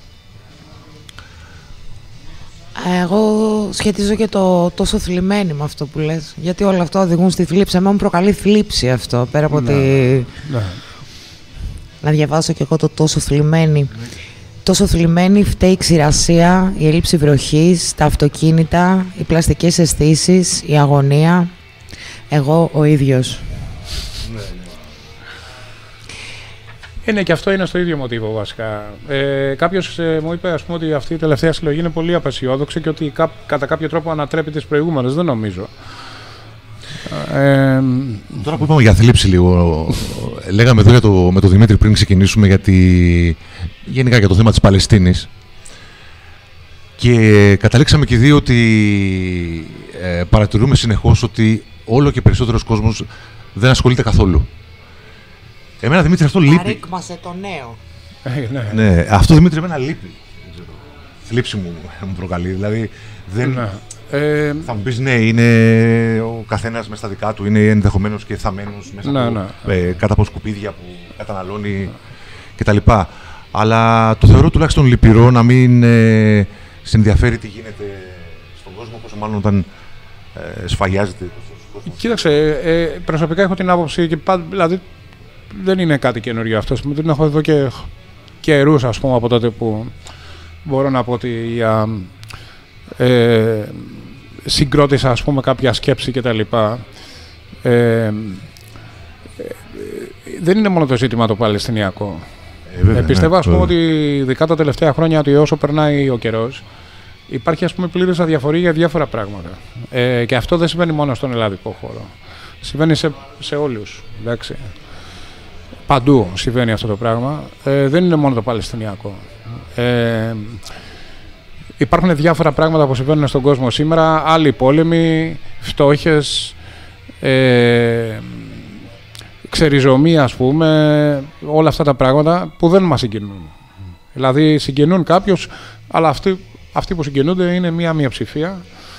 Εγώ σχετίζω και το τόσο θλιμμένη με αυτό που λες, γιατί όλα αυτά οδηγούν στη θλίψη. Εμένα μου προκαλεί θλίψη αυτό, πέρα από ναι, τη... Ναι. Να διαβάσω και εγώ το τόσο θλιμμένη. Mm. Τόσο θλιμμένη φταίει η ξηρασία, η έλλειψη βροχής, τα αυτοκίνητα, οι πλαστικές αισθήσεις, η αγωνία. Εγώ ο ίδιος. Είναι και αυτό είναι στο ίδιο μοτίβο βασικά. Ε, κάποιος ε, μου είπε, ας πούμε, ότι αυτή η τελευταία συλλογή είναι πολύ απεσιόδοξη και ότι κα, κατά κάποιο τρόπο ανατρέπει τις προηγούμενες. Δεν νομίζω. Ε, Τώρα που είπαμε για θλίψη λίγο, λέγαμε εδώ για το, με τον Δημήτρη πριν ξεκινήσουμε για τη, γενικά για το θέμα της Παλαιστίνης και καταλήξαμε και οι δύο ότι ε, παρατηρούμε συνεχώς ότι όλο και περισσότερος κόσμος δεν ασχολείται καθόλου. Εμένα, Δημήτρη, αυτό λείπει. Παρήκμασε το νέο. Ε, ναι. Ναι, αυτό, Δημήτρη, εμένα λείπει. Θλίψη μου, μου προκαλεί. Δηλαδή, δεν... Ναι. Ε, θα μου πεις, ναι, είναι ο καθένας μέσα στα δικά του, είναι ενδεχομένως και θαμμένος μέσα ναι, από, ναι. Ε, κάτω από σκουπίδια που καταναλώνει κτλ. Αλλά το θεωρώ τουλάχιστον λυπηρό να μην ε, σε ενδιαφέρει τι γίνεται στον κόσμο, πόσο μάλλον όταν ε, σφαγιάζεται. Κοίταξε, ε, προσωπικά έχω την άποψη και πάντα, δηλαδή δεν είναι κάτι καινούριο αυτό. Την έχω εδώ και καιρούς, ας πούμε, από τότε που μπορώ να πω ότι α, ε, συγκρότησα, ας πούμε, κάποια σκέψη κτλ. Ε, ε, δεν είναι μόνο το ζήτημα το παλαιστινιακό. Ε, βέβαια, ε, πιστεύω, ναι, ας πούμε, το... ότι ειδικά τα τελευταία χρόνια, ότι όσο περνάει ο καιρός, υπάρχει, ας πούμε, πλήρης αδιαφορία για διάφορα πράγματα. Ε, και αυτό δεν συμβαίνει μόνο στον ελλαδικό χώρο. Συμβαίνει σε, σε όλους. Εντάξει. Παντού συμβαίνει αυτό το πράγμα. Ε, δεν είναι μόνο το παλαιστινιακό. Ε, υπάρχουν διάφορα πράγματα που συμβαίνουν στον κόσμο σήμερα. Άλλοι πόλεμοι, φτώχειες, ε, ξεριζωμοί, ας πούμε, όλα αυτά τα πράγματα που δεν μας συγκινούν. Δηλαδή συγκινούν κάποιους, αλλά αυτοί, αυτοί που συγκινούνται είναι μία μειοψηφία.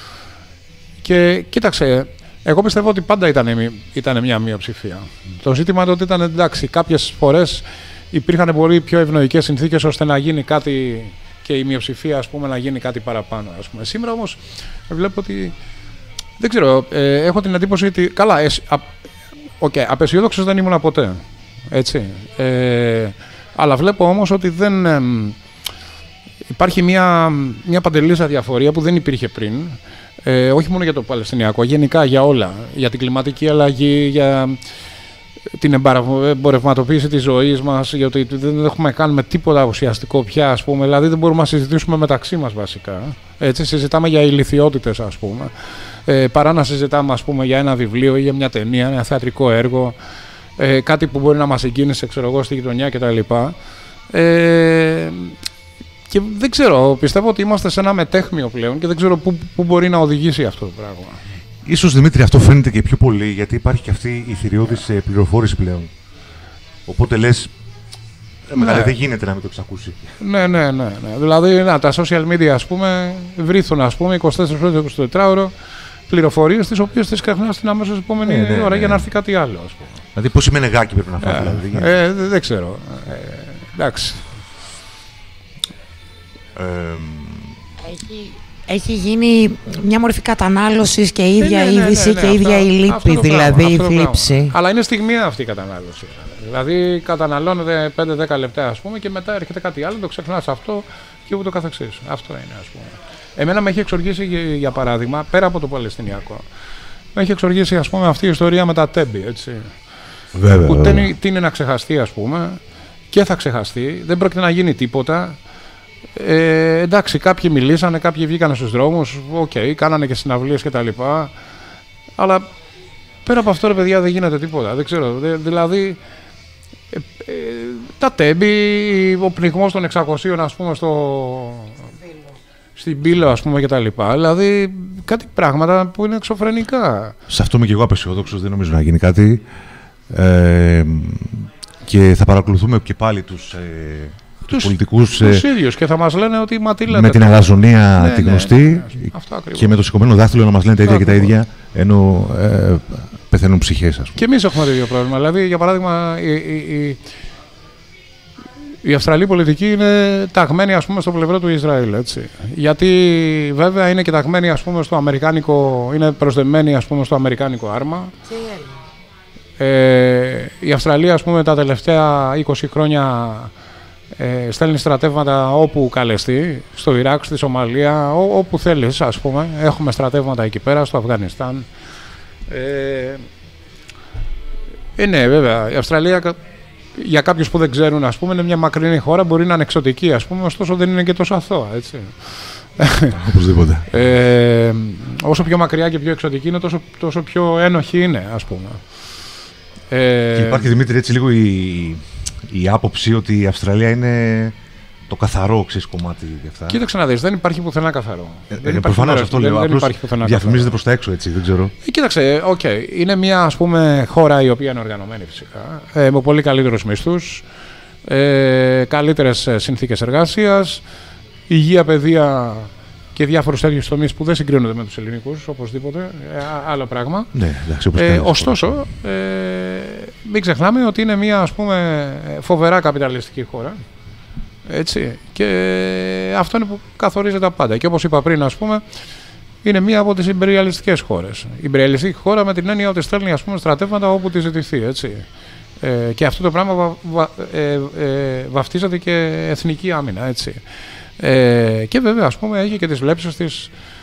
Και κοίταξε, εγώ πιστεύω ότι πάντα ήταν, ήταν μία μειοψηφία. Το ζήτημα είναι ότι ήταν, εντάξει, κάποιες φορές υπήρχαν πολύ πιο ευνοϊκές συνθήκες ώστε να γίνει κάτι και η μειοψηφία, ας πούμε, να γίνει κάτι παραπάνω. Ας πούμε. Σήμερα όμως βλέπω ότι, δεν ξέρω, ε, έχω την εντύπωση ότι, καλά, ε, α, okay, απεσιόδοξος δεν ήμουν ποτέ, έτσι. Ε, αλλά βλέπω όμως ότι δεν, ε, υπάρχει μια, μια παντελής αδιαφορία που δεν υπήρχε πριν. Ε, όχι μόνο για το Παλαιστινιακό, γενικά για όλα. Για την κλιματική αλλαγή, για την εμπορευματοποίηση της ζωής μας, γιατί δεν έχουμε να κάνουμε τίποτα ουσιαστικό πια, ας πούμε. Δηλαδή δεν μπορούμε να συζητήσουμε μεταξύ μας βασικά. Έτσι, συζητάμε για ηλιθιότητες, ας πούμε. Ε, παρά να συζητάμε, ας πούμε, για ένα βιβλίο ή για μια ταινία, ένα θεατρικό έργο, ε, κάτι που μπορεί να μας συγκίνησε, ξέρω εγώ, στη γειτονιά κτλ. Ε, Και δεν ξέρω, πιστεύω ότι είμαστε σε ένα μετέχμιο πλέον και δεν ξέρω πού, πού μπορεί να οδηγήσει αυτό το πράγμα. Ίσως, Δημήτρη, αυτό φαίνεται και πιο πολύ, γιατί υπάρχει και αυτή η θηριώδης πληροφόρηση πλέον. Οπότε λες, ε, ναι. δηλαδή δεν γίνεται να μην το εξακούσει. Ναι, ναι, ναι. ναι. Δηλαδή, να, τα social media, ας πούμε, βρίθουν, ας πούμε, είκοσι τέσσερις ώρες είκοσι τέσσερις ώρο πληροφορίες, τις οποίες τις ξεχνάς την αμέσως επόμενη ναι, ναι, ώρα ναι. για να έρθει κάτι άλλο, ας πούμε. Δηλαδή, πόση μενεγάκι πρέπει να φάει, ε, δηλαδή. Ε, ε, δεν ξέρω. Ε, εντάξει. Ε, έχει, έχει γίνει μια μορφή κατανάλωσης και η ίδια ε, ναι, ναι, είδηση ναι, ναι, και η ναι, ίδια αυτό, η λύπη, δηλαδή η θλίψη. Αλλά είναι στιγμιαία αυτή η κατανάλωση. Δηλαδή καταναλώνεται πέντε δέκα λεπτά, ας πούμε, και μετά έρχεται κάτι άλλο, το ξεχνάς αυτό και ούτω καθεξής. Αυτό είναι, ας πούμε. Εμένα με έχει εξοργήσει, για παράδειγμα, πέρα από το Παλαιστινιακό, με έχει εξοργήσει, ας πούμε, αυτή η ιστορία με τα τέμπη, έτσι. Βέβαια, που βέβαια. τίνει, τίνει να ξεχαστεί, ας πούμε, και θα ξεχαστεί, δεν πρόκειται να γίνει τίποτα. Ε, εντάξει, κάποιοι μιλήσανε, κάποιοι βγήκαν στους δρόμους, οκ, okay, κάνανε και συναυλίες κτλ. Αλλά πέρα από αυτό, ρε παιδιά, δεν γίνεται τίποτα. Δεν ξέρω. Δε, δηλαδή, ε, ε, τα τέμπη, ο πνιγμός των εξακοσίων, ας πούμε, στο, στην Πύλο, ας πούμε, κτλ. Δηλαδή, κάτι πράγματα που είναι εξωφρενικά. Σε αυτό είμαι και εγώ απεσιόδοξος, δεν νομίζω να γίνει κάτι. Ε, και θα παρακολουθούμε και πάλι τους... Ε, τους πολιτικούς τους ε, ίδιους και θα μας λένε ότι μα τι λέτε, με την αλαζονία ναι, τη γνωστή ναι, ναι, ναι. και με το σηκωμένο δάχτυλο να μας λένε τα ίδια και τα ίδια ενώ ε, πεθαίνουν ψυχές, ας πούμε. Και εμείς έχουμε το ίδιο πρόβλημα. Δηλαδή, για παράδειγμα, η, η, η, η Αυστραλή πολιτική είναι ταγμένη, ας πούμε, στο πλευρό του Ισραήλ, έτσι. Γιατί βέβαια είναι και ταγμένη, ας πούμε, στο αμερικάνικο, είναι προσδεμένη, ας πούμε, στο αμερικάνικο άρμα. Ε, η Αυστραλία, ας πούμε, τα τελευταία είκοσι χρόνια Ε, στέλνει στρατεύματα όπου καλεστεί, στο Ιράκ, στη Σομαλία, ό, όπου θέλεις, ας πούμε. Έχουμε στρατεύματα εκεί πέρα, στο Αφγανιστάν. Ε, ε, ναι, βέβαια, η Αυστραλία, για κάποιους που δεν ξέρουν, ας πούμε, είναι μια μακρινή χώρα, μπορεί να είναι εξωτική, ας πούμε, ωστόσο δεν είναι και τόσο αθώα, έτσι. Οπωσδήποτε. Ε, όσο πιο μακριά και πιο εξωτική είναι, τόσο, τόσο πιο ένοχη είναι, ας πούμε. Ε, και υπάρχει, Δημήτρη, έτσι λίγο η... η άποψη ότι η Αυστραλία είναι το καθαρό, ξέρεις, κομμάτι για αυτά. Κοίταξε να δεις, δεν υπάρχει πουθενά καθαρό. Ε, δεν ε, προφανώς αυτό λέω, δεν, απλώς δεν διαφημίζεται προς τα έξω, έτσι, δεν ξέρω. Ε, κοίταξε, οκ, okay. είναι μια, ας πούμε, χώρα η οποία είναι οργανωμένη φυσικά, ε, με πολύ καλύτερους μισθούς, ε, καλύτερες συνθήκες εργασίας, υγεία, παιδεία και διάφορους τέτοιους τομείς που δεν συγκρίνονται με τους ελληνικούς, οπωσδήποτε, ε, άλλο πράγμα. Ναι, εντάξει, όπως ε, ωστόσο, ε, μην ξεχνάμε ότι είναι μια, ας πούμε, φοβερά καπιταλιστική χώρα. Έτσι. Και αυτό είναι που καθορίζει τα πάντα. Και όπως είπα πριν, ας πούμε, είναι μία από τις ιμπεριαλιστικές χώρες. Η ιμπεριαλιστική χώρα με την έννοια ότι στέλνει, ας πούμε, στρατεύματα όπου τη ζητηθεί. Έτσι. Ε, και αυτό το πράγμα βα, βα, ε, ε, βαφτίζεται και εθνική άμυνα. Έτσι. Ε, και βέβαια, ας πούμε, έχει και τις βλέψεις της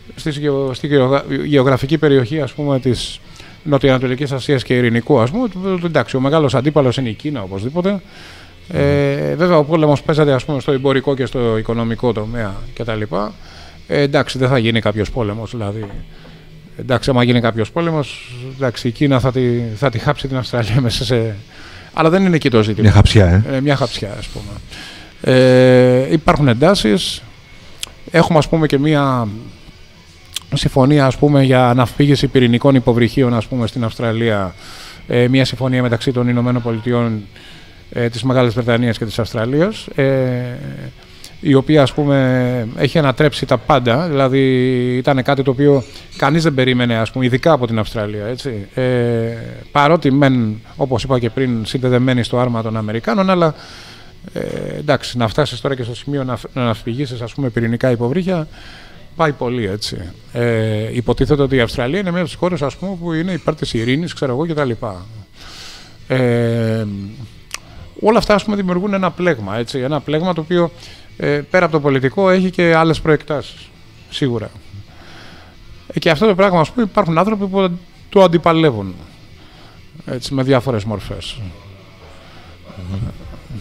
Στη, στη γεωγραφική περιοχή, ας πούμε, της Νοτιοανατολικής Ασίας και Ειρηνικού, ας πούμε, εντάξει, ο μεγάλος αντίπαλος είναι η Κίνα, οπωσδήποτε. Ε, βέβαια, ο πόλεμος παίζεται, ας πούμε, στο εμπορικό και στο οικονομικό τομέα κτλ. Ε, εντάξει, δεν θα γίνει κάποιος πόλεμος, δηλαδή. Εντάξει, άμα γίνει κάποιος πόλεμος, εντάξει, η Κίνα θα τη, θα τη χάψει την Αυστραλία μέσα σε. Αλλά δεν είναι εκεί το ζήτημα. Μια χαψιά, ε. ε μια χαψιά, ας πούμε. Ε, υπάρχουν εντάσεις. Έχουμε, ας πούμε, και μια συμφωνία, ας πούμε, για ναυπήγηση πυρηνικών υποβρυχίων, ας πούμε, στην Αυστραλία. Ε, μια συμφωνία μεταξύ των Ηνωμένων Πολιτειών, ε, της Μεγάλης Βρετανίας και της Αυστραλίας, ε, η οποία, ας πούμε, έχει ανατρέψει τα πάντα. Δηλαδή ήταν κάτι το οποίο κανείς δεν περίμενε, ας πούμε, ειδικά από την Αυστραλία, έτσι. Ε, παρότι μεν, όπως είπα και πριν, συνδεδεμένη στο άρμα των Αμερικάνων, αλλά ε, εντάξει, να φτάσεις τώρα και στο σημείο να, να ναυπηγήσεις, ας πούμε, πυρηνικά υποβρύχια, πάει πολύ, έτσι. Ε, υποτίθεται ότι η Αυστραλία είναι μια από τις χώρες, ας πούμε, που είναι υπέρ της ειρήνης, ξέρω εγώ, κτλ. Ε, όλα αυτά, ας πούμε, δημιουργούν ένα πλέγμα, έτσι. Ένα πλέγμα το οποίο, ε, πέρα από το πολιτικό, έχει και άλλες προεκτάσεις, σίγουρα. Ε, και αυτό το πράγμα, ας πούμε, υπάρχουν άνθρωποι που το αντιπαλεύουν, έτσι, με διάφορες μορφές. Mm-hmm.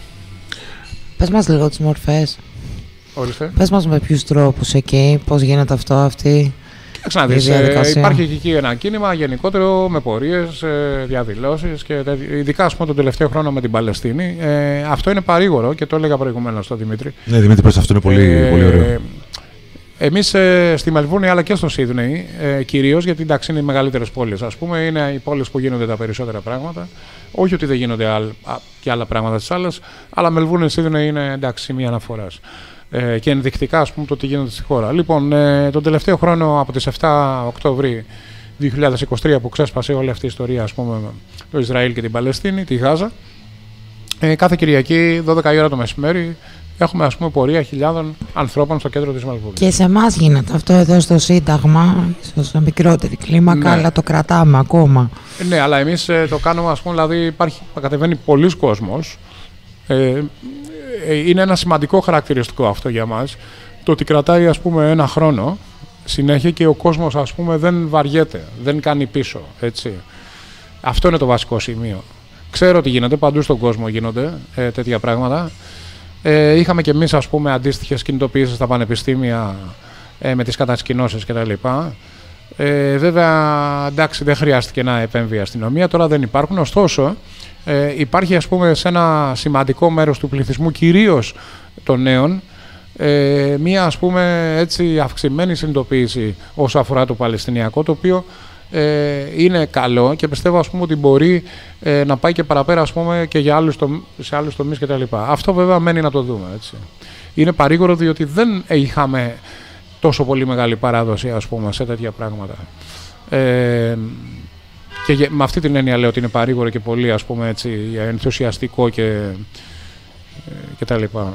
Πες μας λίγο τις μορφές. Ορίστε. Πες μας με ποιους τρόπους εκεί, πώς γίνεται αυτό, αυτή Κοίταξε να δεις, ε, υπάρχει και εκεί ένα κίνημα γενικότερο με πορείες, ε, διαδηλώσεις και ειδικά, ας πούμε, τον τελευταίο χρόνο με την Παλαιστίνη. Ε, αυτό είναι παρήγορο και το έλεγα προηγουμένως στον Δημήτρη. Ναι, Δημήτρη, προς αυτό είναι πολύ, ε, πολύ ωραίο. Εμείς ε, στη Μελβούρνη αλλά και στο Σίδνεϊ, ε, κυρίως, γιατί εντάξει είναι οι μεγαλύτερες πόλεις, ας πούμε, είναι οι πόλεις που γίνονται τα περισσότερα πράγματα. Όχι ότι δεν γίνονται άλλ, α, και άλλα πράγματα στις άλλες, αλλά Μελβούρνη και Σίδνεϊ είναι, εντάξει, σημεία αναφοράς. Ε, και ενδεικτικά, ας πούμε, το τι γίνεται στη χώρα. Λοιπόν, ε, τον τελευταίο χρόνο από τις επτά Οκτωβρίου δύο χιλιάδες είκοσι τρία που ξέσπασε όλη αυτή η ιστορία, ας πούμε, το Ισραήλ και την Παλαιστίνη, τη Γάζα, ε, κάθε Κυριακή, δώδεκα η ώρα το μεσημέρι, έχουμε, ας πούμε, πορεία χιλιάδων ανθρώπων στο κέντρο της Μελβούρνης. Και σε εμάς γίνεται αυτό εδώ στο Σύνταγμα, ίσως σε μικρότερη κλίμακα, ναι, αλλά το κρατάμε ακόμα. Ναι, αλλά εμείς ε, το κάνουμε, ας πούμε, δηλαδή υπάρχει, κατεβαίνει πολλής κόσμος. Ε, είναι ένα σημαντικό χαρακτηριστικό αυτό για μας, το ότι κρατάει, ας πούμε, ένα χρόνο συνέχεια και ο κόσμος, ας πούμε, δεν βαριέται, δεν κάνει πίσω, έτσι. Αυτό είναι το βασικό σημείο. Ξέρω ότι γίνεται, παντού στον κόσμο γίνονται ε, τέτοια πράγματα. Ε, είχαμε και εμείς, ας πούμε, αντίστοιχες κινητοποιήσεις στα πανεπιστήμια ε, με τις κατασκηνώσεις κτλ. Ε, βέβαια, εντάξει, δεν χρειάστηκε να επέμβει η αστυνομία, τώρα δεν υπάρχουν, ωστόσο ε, υπάρχει, ας πούμε, σε ένα σημαντικό μέρος του πληθυσμού, κυρίως των νέων, ε, μία, ας πούμε, έτσι, αυξημένη συνειδητοποίηση όσο αφορά το Παλαιστινιακό, το οποίο ε, είναι καλό και πιστεύω, ας πούμε, ότι μπορεί ε, να πάει και παραπέρα, ας πούμε, και για άλλους τομ, σε άλλους τομείς κτλ. Αυτό βέβαια μένει να το δούμε, έτσι. Είναι παρήγορο διότι δεν είχαμε τόσο πολύ μεγάλη παράδοση, ας πούμε, σε τέτοια πράγματα. Ε, και με αυτή την έννοια λέω ότι είναι παρήγορο και πολύ, ας πούμε, έτσι, ενθουσιαστικό και, και τα λοιπά.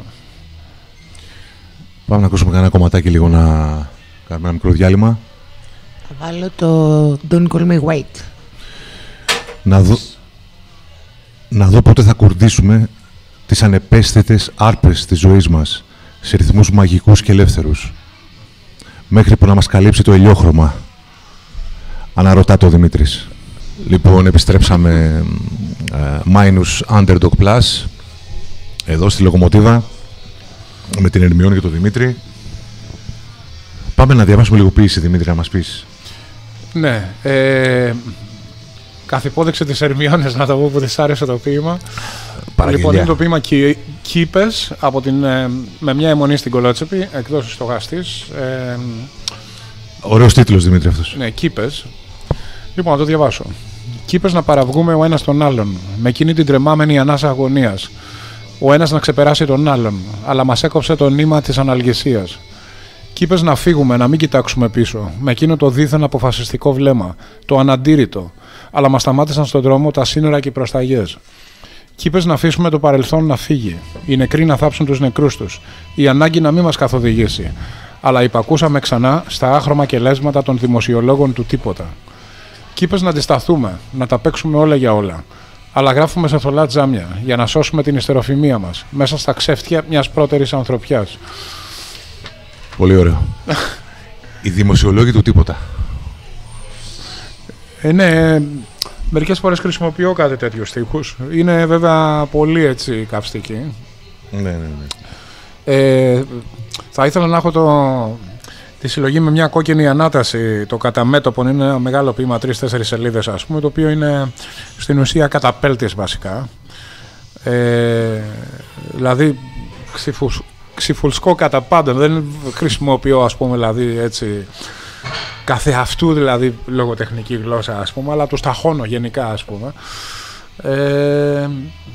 Πάμε να ακούσουμε κανένα κομματάκι λίγο, να κάνουμε ένα μικρό διάλειμμα. Θα βάλω το Don't Call Me Wait. Να δω, να δω πότε θα κουρδίσουμε τις ανεπαίσθητες άρπες της ζωής μας σε ρυθμούς μαγικούς και ελεύθερους. Μέχρι που να μας καλύψει το ελιόχρωμα. Αναρωτά το Δημήτρης. Λοιπόν, επιστρέψαμε uh, Minus Underdog Plus εδώ στη Λοκομοτίβα με την Ερμιόνη και τον Δημήτρη. Πάμε να διαβάσουμε λίγο ποίηση, Δημήτρη, να μας πεις. Ναι. Ε, καθ' υπόδειξη της Ερμιόνης, να το πω, που της άρεσε το ποίημα. Παραγγελιά. Λοιπόν, είναι το ποίημα Κήπες, από την, ε, με μια αιμονή στην Κολότσεπη, εκδόσεις Στογαστής. Ε, Ωραίος τίτλος, Δημήτρη, αυτός. Ναι, Κήπες. Λοιπόν, να το διαβάσω. Κήπες να παραβγούμε ο ένας τον άλλον, με εκείνη την τρεμάμενη ανάσα αγωνίας. Ο ένας να ξεπεράσει τον άλλον, αλλά μας έκοψε το νήμα της αναλγεσίας. Κήπες να φύγουμε, να μην κοιτάξουμε πίσω, με εκείνο το δίθεν αποφασιστικό βλέμμα, το αναντήρητο, αλλά μας σταμάτησαν στον δρόμο τα σύνορα και οι προσταγές. Κήπες να αφήσουμε το παρελθόν να φύγει, οι νεκροί να θάψουν τους νεκρούς τους, η ανάγκη να μην μας καθοδηγήσει, αλλά υπακούσαμε ξανά στα άχρωμα και λέσματα των δημοσιολόγων του τίποτα. Κήπες να αντισταθούμε, να τα παίξουμε όλα για όλα, αλλά γράφουμε σε θολά τζάμια για να σώσουμε την ιστεροφημία μας μέσα στα ξέφτια μιας πρώτερης ανθρωπιάς. Πολύ ωραίο. Οι δημοσιολόγοι του τίποτα. Ε, ναι, μερικές φορές χρησιμοποιώ κάτι τέτοιους τύπους. Είναι βέβαια πολύ έτσι καυστικοί. Ναι, ναι, ναι. Ε, θα ήθελα να έχω το, τη συλλογή με μια κόκκινη ανάταση. Το κατά μέτωπο είναι ένα μεγάλο ποίημα, τρεις-τέσσερις σελίδες ας πούμε, το οποίο είναι στην ουσία καταπέλτης βασικά. Ε, δηλαδή ξυφους, ξυφουλσκό κατά πάντων, δεν χρησιμοποιώ ας πούμε δηλαδή έτσι καθε αυτού δηλαδή λογοτεχνική γλώσσα ας πούμε, αλλά το σταχώνω γενικά ας πούμε. Ε,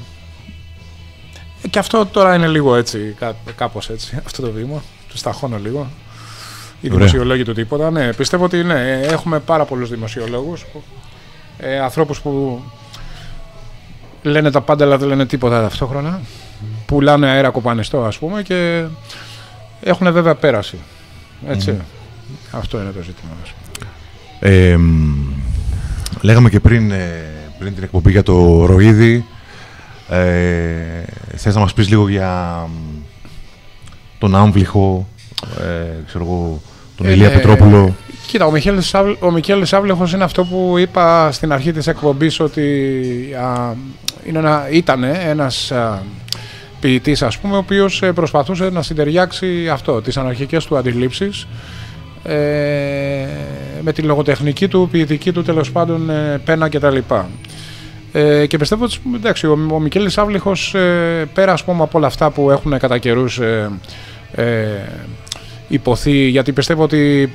και αυτό τώρα είναι λίγο έτσι, κά, κάπως έτσι, αυτό το βήμα, το σταχώνω λίγο. Οι δημοσιολόγοι του τίποτα, ναι, πιστεύω ότι ναι, έχουμε πάρα πολλούς δημοσιολόγους, ε, ανθρώπους που λένε τα πάντα αλλά δεν λένε τίποτα ταυτόχρονα, πουλάνε αέρα κοπανιστό ας πούμε και έχουν βέβαια πέραση, έτσι. Mm. Αυτό είναι το ζήτημα μας. Ε, λέγαμε και πριν, πριν την εκπομπή για το Ροίδη. Ε, θες να μας πεις λίγο για τον Άμβληχο, ε, ξέρω εγώ, τον ε, Ηλία ε, Πετρόπουλο. Κοίτα, ο Μικέλης, ο Μικέλης Άμβληχος είναι αυτό που είπα στην αρχή της εκπομπής, ότι α, είναι ένα, ήταν ένας α, ποιητής, ας πούμε, ο οποίος προσπαθούσε να συντεριάξει αυτό, τις αναρχικές του αντιλήψεις, Ε, με τη λογοτεχνική του, ποιητική του τέλος πάντων ε, πένα κτλ. Ε, και πιστεύω ότι εντάξει, ο, ο Μικέλης Άμβληχος ε, πέρα ας πούμε από όλα αυτά που έχουν κατά καιρούς ε, ε, υποθεί, γιατί πιστεύω ότι,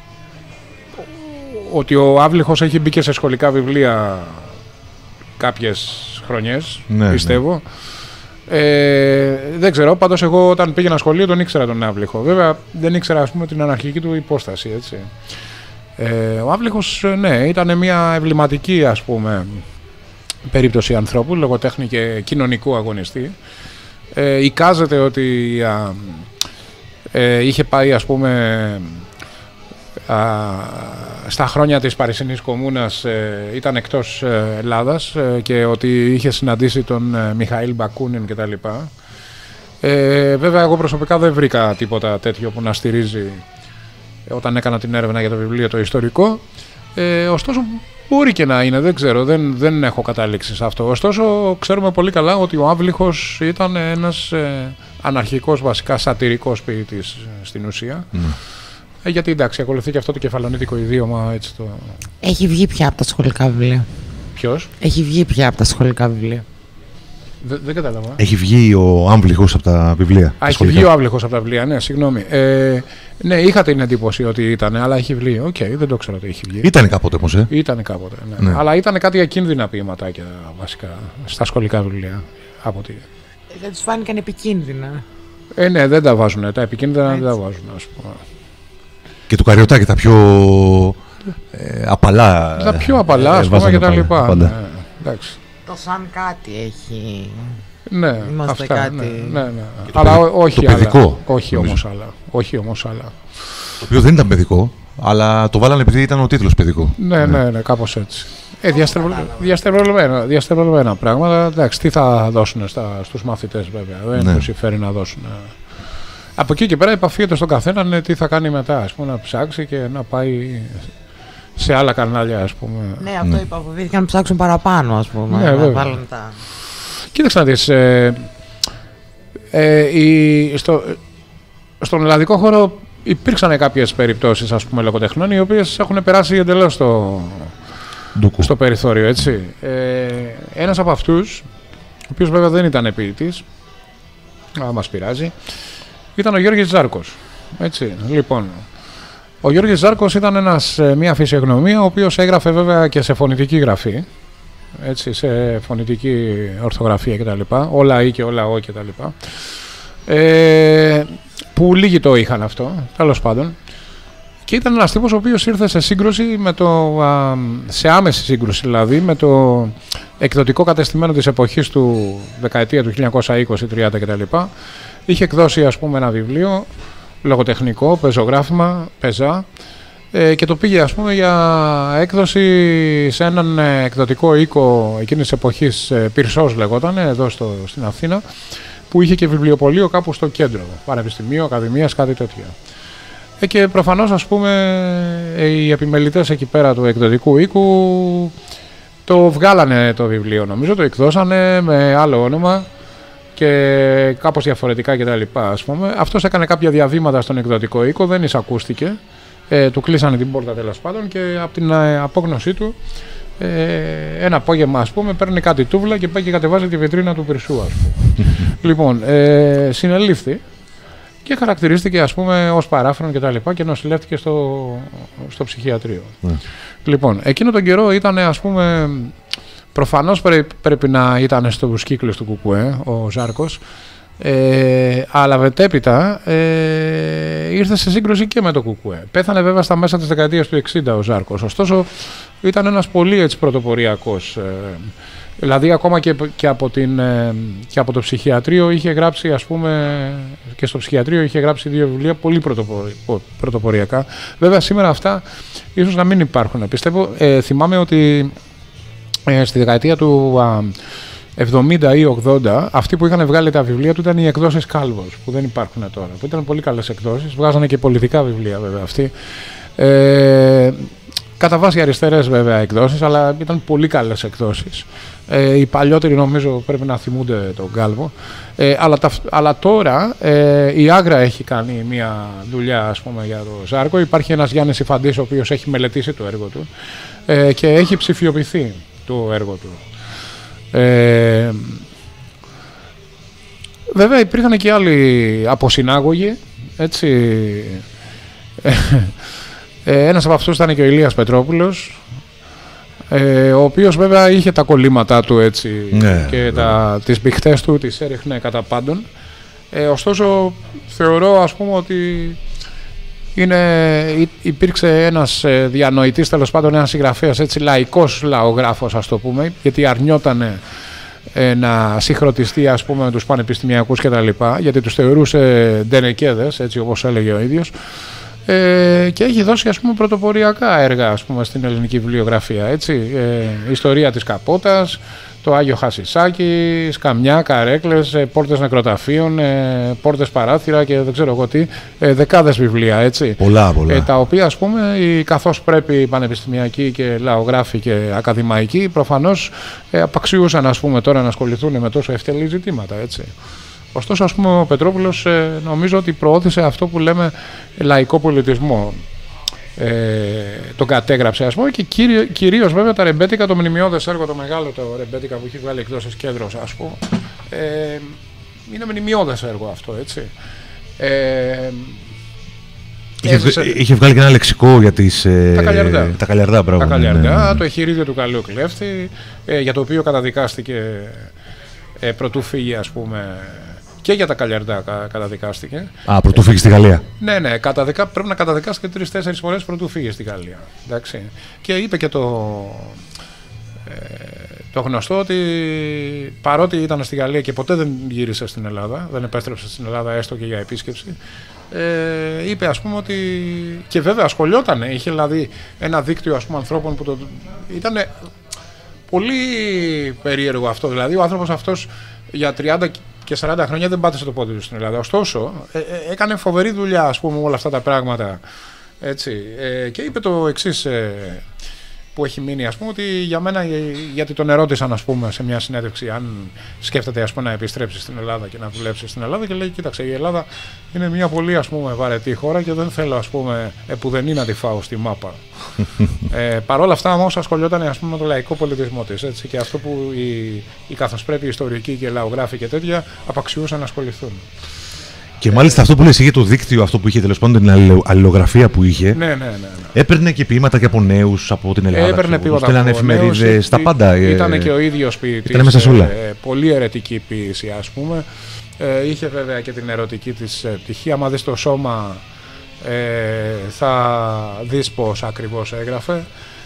ότι ο Άμβληχος έχει μπει και σε σχολικά βιβλία κάποιες χρονιές, ναι, πιστεύω. Ναι. Ε, δεν ξέρω, πάντως εγώ όταν πήγαινα σχολείο τον ήξερα τον Άμβληχο. Βέβαια δεν ήξερα ας πούμε την αναρχική του υπόσταση, έτσι. Ε, ο Άμβληχος, ναι, ήταν μια εμβληματική ας πούμε περίπτωση ανθρώπου, λογοτέχνη και κοινωνικού αγωνιστή. Ε, εικάζεται ότι α, ε, είχε πάει ας πούμε α, στα χρόνια της Παρισινής Κομμούνας, ε, ήταν εκτός ε, Ελλάδας ε, και ότι είχε συναντήσει τον ε, Μιχαήλ Μπακούνιν κτλ. Ε, βέβαια εγώ προσωπικά δεν βρήκα τίποτα τέτοιο που να στηρίζει ε, όταν έκανα την έρευνα για το βιβλίο το ιστορικό. Ε, ωστόσο μπορεί και να είναι, δεν ξέρω, δεν, δεν έχω καταλήξει σε αυτό. Ωστόσο ξέρουμε πολύ καλά ότι ο Άμβληχος ήταν ένας ε, αναρχικός βασικά σατυρικός ποιητής ε, στην ουσία. Mm. Ε, γιατί εντάξει, ακολουθεί και αυτό το κεφαλονίτικο ιδίωμα, έτσι το... Έχει βγει πια από τα σχολικά βιβλία. Ποιος? Έχει βγει πια από τα σχολικά βιβλία. Δε, δεν κατάλαβα. Έχει βγει ο Άμβληχος από τα βιβλία. Α, έχει βγει ο Άμβληχος από τα βιβλία, ναι, συγγνώμη. Ε, ναι, είχα την εντύπωση ότι ήταν, αλλά έχει βγει. Οκ, okay, δεν το ξέρω ότι έχει βγει. Ήτανε κάποτε όμως, ε. Ήτανε κάποτε, ναι. Ναι. Αλλά ήταν κάτι ακίνδυνα ποιηματάκια βασικά στα σχολικά βιβλία. Από τι. Δεν τους φάνηκαν επικίνδυνα. Ε, ναι, δεν τα βάζουν. Τα επικίνδυνα δεν τα βάζουν, ας πούμε. Και του Καριωτάκη τα πιο ε, απαλά. Τα πιο απαλά, ας πούμε, και τα λοιπά. Ναι, εντάξει. Το σαν κάτι έχει. Ναι, είμαστε αυτά, κάτι. Ναι, ναι, ναι. Το Αλλά παιδι... όχι το άλλα. παιδικό. Όχι όμως άλλα. Όχι όμως άλλα. Το οποίο δεν ήταν παιδικό, αλλά το βάλανε επειδή ήταν ο τίτλος παιδικό. Ναι, ναι, ναι, κάπως έτσι. Ε, διαστρεβλωμένα, διαστρεβλωμένα πράγματα. Εντάξει, τι θα δώσουν στα, στους μαθητές βέβαια. Δεν ναι. τους συμφέρει να δώσουν. Από εκεί και πέρα επαφίεται στον καθένα ναι, τι θα κάνει μετά. Ας πούμε, να ψάξει και να πάει σε άλλα κανάλια, ας πούμε. Ναι, αυτό ναι. είπα. Φοβήθηκαν να ψάξουν παραπάνω, ας πούμε. Ναι, να βάλουν τα... Κοίταξε να δεις. Ε, ε, η, στο, στον ελλαδικό χώρο υπήρξαν κάποιες περιπτώσεις, ας πούμε, λογοτεχνών, οι οποίες έχουν περάσει εντελώς στο, στο περιθώριο, έτσι. Ε, ένας από αυτούς, ο οποίος βέβαια δεν ήταν ποιητής, αλλά μας πειράζει, ήταν ο Γιώργης Ζάρκος. Έτσι, λοιπόν. Ο Γιώργης Ζάρκος ήταν ένας, μια φυσιογνωμία, ο οποίος έγραφε βέβαια και σε φωνητική γραφή, έτσι, σε φωνητική ορθογραφία κτλ. Όλα ή και όλα ο κτλ. Ε, που λίγοι το είχαν αυτό, τέλος πάντων. Και ήταν ένας τύπος ο οποίος ήρθε σε σύγκρουση με το, α, σε άμεση σύγκρουση δηλαδή, με το εκδοτικό κατεστημένο της εποχής του δεκαετία του χίλια εννιακόσια είκοσι τριάντα κτλ. Είχε εκδώσει, ας πούμε, ένα βιβλίο λογοτεχνικό, πεζογράφημα, πεζά, ε, και το πήγε, ας πούμε, για έκδοση σε έναν εκδοτικό οίκο εκείνης της εποχής, ε, Πυρσός λεγόταν, εδώ στο, στην Αθήνα, που είχε και βιβλιοπωλείο κάπου στο κέντρο, πανεπιστημίο, ακαδημίας, κάτι τέτοιο. Ε, και προφανώς, ας πούμε, οι επιμελητές εκεί πέρα του εκδοτικού οίκου το βγάλανε το βιβλίο, νομίζω, το εκδώσανε με άλλο όνομα και κάπως διαφορετικά κτλ. Ας πούμε. Αυτός έκανε κάποια διαβήματα στον εκδοτικό οίκο, δεν εισακούστηκε, ε, του κλείσανε την πόρτα τέλος πάντων και από την ε, απόγνωσή του ε, ένα απόγευμα, ας πούμε, παίρνει κάτι τούβλα και πάει και κατεβάζει τη βιτρίνα του Πυρσού, ας πούμε. Λοιπόν, ε, συνελήφθη και χαρακτηρίστηκε, ας πούμε, ως παράφρον και τα λοιπά και νοσηλεύτηκε στο, στο ψυχιατρίο. Mm. Λοιπόν, εκείνο τον καιρό ήταν, ας πούμε, προφανώς πρέ, πρέπει να ήταν στους κύκλους του Κουκουέ ο Ζάρκος, ε, αλλά μετέπειτα ε, ήρθε σε σύγκρουση και με το Κουκουέ. Πέθανε βέβαια στα μέσα της δεκαετίας του εξήντα ο Ζάρκος, ωστόσο ήταν ένας πολύ έτσι πρωτοποριακός. Ε, Δηλαδή ακόμα και, και, από την, και από το ψυχιατρίο είχε γράψει, ας πούμε, και στο ψυχιατρίο είχε γράψει δύο βιβλία πολύ πρωτοπορι, πρωτοποριακά. Βέβαια σήμερα αυτά ίσως να μην υπάρχουν. Πιστεύω, ε, θυμάμαι ότι ε, στη δεκαετία του α, εβδομήντα ή ογδόντα αυτοί που είχαν βγάλει τα βιβλία του ήταν οι εκδόσεις Κάλβος, που δεν υπάρχουν τώρα, που ήταν πολύ καλές εκδόσεις, βγάζανε και πολιτικά βιβλία βέβαια αυτοί. Ε, Κατά βάση αριστερές βέβαια εκδόσεις, αλλά ήταν πολύ καλές εκδόσεις. Ε, οι παλιότεροι νομίζω πρέπει να θυμούνται τον Κάλβο. Ε, αλλά, τα, αλλά τώρα ε, η Άγρα έχει κάνει μια δουλειά, ας πούμε, για το Ζάρκο. Υπάρχει ένας Γιάννης Ιφαντής ο οποίος έχει μελετήσει το έργο του ε, και έχει ψηφιοποιηθεί το έργο του. Ε, βέβαια υπήρχαν και άλλοι αποσυνάγωγοι, έτσι. Ε, ένας από αυτούς ήταν και ο Ηλίας Πετρόπουλος, ε, ο οποίος βέβαια είχε τα κολλήματά του έτσι, ναι, και ναι. τα, τις μπηχτές του τις έριχνε κατά πάντων. Ε, ωστόσο θεωρώ, ας πούμε, ότι είναι, υπήρξε ένας διανοητής, τέλος πάντων ένας συγγραφέας, έτσι, λαϊκός λαογράφος, ας το πούμε, γιατί αρνιότανε ε, να συγχρονιστεί, ας πούμε, με τους πανεπιστημιακούς κτλ, γιατί τους θεωρούσε ντενεκέδες, έτσι όπως έλεγε ο ίδιος. Ε, και έχει δώσει, ας πούμε, πρωτοποριακά έργα, ας πούμε, στην ελληνική βιβλιογραφία, έτσι. Ε, ιστορία της Καπότας, το Άγιο Χασισάκι, σκαμιά, καρέκλες, ε, πόρτες νεκροταφείων, ε, πόρτες παράθυρα και δεν ξέρω εγώ τι, ε, δεκάδες βιβλία, έτσι. Πολλά, πολλά. Ε, τα οποία, ας πούμε, οι, καθώς πρέπει οι πανεπιστημιακοί και λαογράφοι και ακαδημαϊκοί προφανώς ε, απαξιούσαν, ας πούμε, τώρα να ασχοληθούν με τόσο ευτελή ζητήματα, έτσι. Ωστόσο, ας πούμε, ο Πετρόπουλος ε, νομίζω ότι προώθησε αυτό που λέμε λαϊκό πολιτισμό. Ε, τον κατέγραψε, ας πούμε, και κυρίω, κυρίως βέβαια τα ρεμπέτικα, το μνημειώδες έργο, το μεγάλο το ρεμπέτικα που έχει βγάλει εκδόσεις Κέντρος, ας πούμε, ε, είναι μνημειώδες έργο αυτό, έτσι. Ε, είχε, έζησε... είχε βγάλει και ένα λεξικό για τις, ε, τα καλιαρδά, τα καλιαρδά, τα καλιαρδά, ναι. Το εχειρίδιο του καλού κλέφτη, ε, για το οποίο καταδικάστηκε ε, πρωτού φύγει, ας πούμε. Και για τα καλιαρδά καταδικάστηκε. Α, πρωτού φύγει στη Γαλλία. Ναι, ναι, καταδικα... πρέπει να καταδικάστηκε τρεις-τέσσερις φορές πρωτού φύγει στη Γαλλία. Εντάξει. Και είπε και το, ε, το γνωστό ότι παρότι ήταν στη Γαλλία και ποτέ δεν γύρισε στην Ελλάδα, δεν επέστρεψε στην Ελλάδα έστω και για επίσκεψη, ε, είπε, ας πούμε, ότι. Και βέβαια ασχολιότανε. Είχε δηλαδή ένα δίκτυο, ας πούμε, ανθρώπων που το. Ήταν πολύ περίεργο αυτό. Δηλαδή, ο άνθρωπος αυτός για τριάντα και σαράντα χρόνια δεν πάτησε το πόδι του στην Ελλάδα. Ωστόσο, ε, ε, έκανε φοβερή δουλειά, ας πούμε, όλα αυτά τα πράγματα. Έτσι. Ε, και είπε το εξής ε, που έχει μείνει, ας πούμε, ότι για μένα, γιατί τον ερώτησαν, ας πούμε, σε μια συνέντευξη αν σκέφτεται, ας πούμε, να επιστρέψει στην Ελλάδα και να δουλέψει στην Ελλάδα, και λέει: κοίταξε, η Ελλάδα είναι μια πολύ, ας πούμε, βαρετή χώρα και δεν θέλω, ας πούμε, επουδενή να τη φάω στη μάπα. ε, Παρ' όλα αυτά, όμως, ασχολιόταν, ας πούμε, με το λαϊκό πολιτισμό της, έτσι, και αυτό που οι, οι καθώς πρέπει ιστορικοί και λαογράφοι και τέτοια απαξιούσαν να ασχοληθούν. Και μάλιστα αυτό που λες, είχε το δίκτυο αυτό που είχε, τέλος πάντων, την αλληλογραφία που είχε. Ναι, ναι, ναι, ναι. Έπαιρνε και ποίηματα και από νέους από την Ελλάδα. Έπαιρνε ποίηματα από εφημερίδες, τα πάντα. Ήταν και ο ίδιος ποιητής. Ήταν μέσα σε όλα. Ε, πολύ ερετική ποίηση, ας πούμε. Ε, είχε βέβαια και την ερωτική της πτυχή. Άμα δεις το σώμα, ε, θα δεις πώς ακριβώς έγραφε.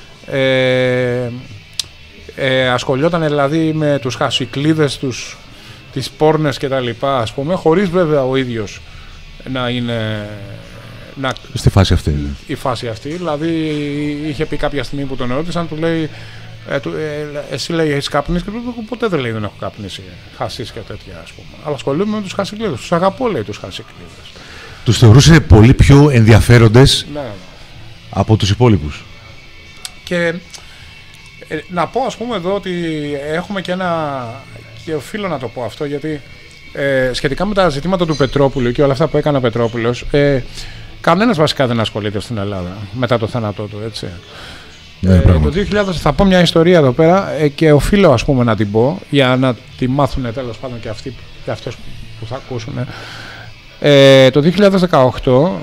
Ε, ε, ασχολιόταν δηλαδή με τους Χασικλίδες, τους. Τις πόρνες και τα λοιπά, ας πούμε, χωρίς βέβαια ο ίδιος να είναι. Να... Στη φάση αυτή. Ναι. Η φάση αυτή. Δηλαδή, είχε πει κάποια στιγμή που τον ερώτησαν, του λέει: ε, του, ε, εσύ, λέει, έχεις καπνίσει? Και του ποτέ δεν λέει: δεν έχω καπνίσει. Χασίς και τέτοια, ας πούμε. Αλλά ασχολούμαι με τους Χασικλίδες. Τους αγαπώ, λέει, τους Χασικλίδες. Τους θεωρούσε πολύ πιο ενδιαφέροντες ναι. από τους υπόλοιπους. Και ε, να πω ας πούμε εδώ ότι έχουμε και ένα, και οφείλω να το πω αυτό, γιατί ε, σχετικά με τα ζητήματα του Πετρόπουλου και όλα αυτά που έκανε ο Πετρόπουλος, ε, κανένας βασικά δεν ασχολείται στην Ελλάδα μετά το θάνατό του, έτσι. Ναι, ε, το δύο χιλιάδες, θα πω μια ιστορία εδώ πέρα ε, και οφείλω ας πούμε να την πω για να τη μάθουν τέλος πάντων και αυτοί και αυτές που θα ακούσουν. Ε, το δύο χιλιάδες δεκαοκτώ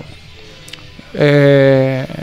ε,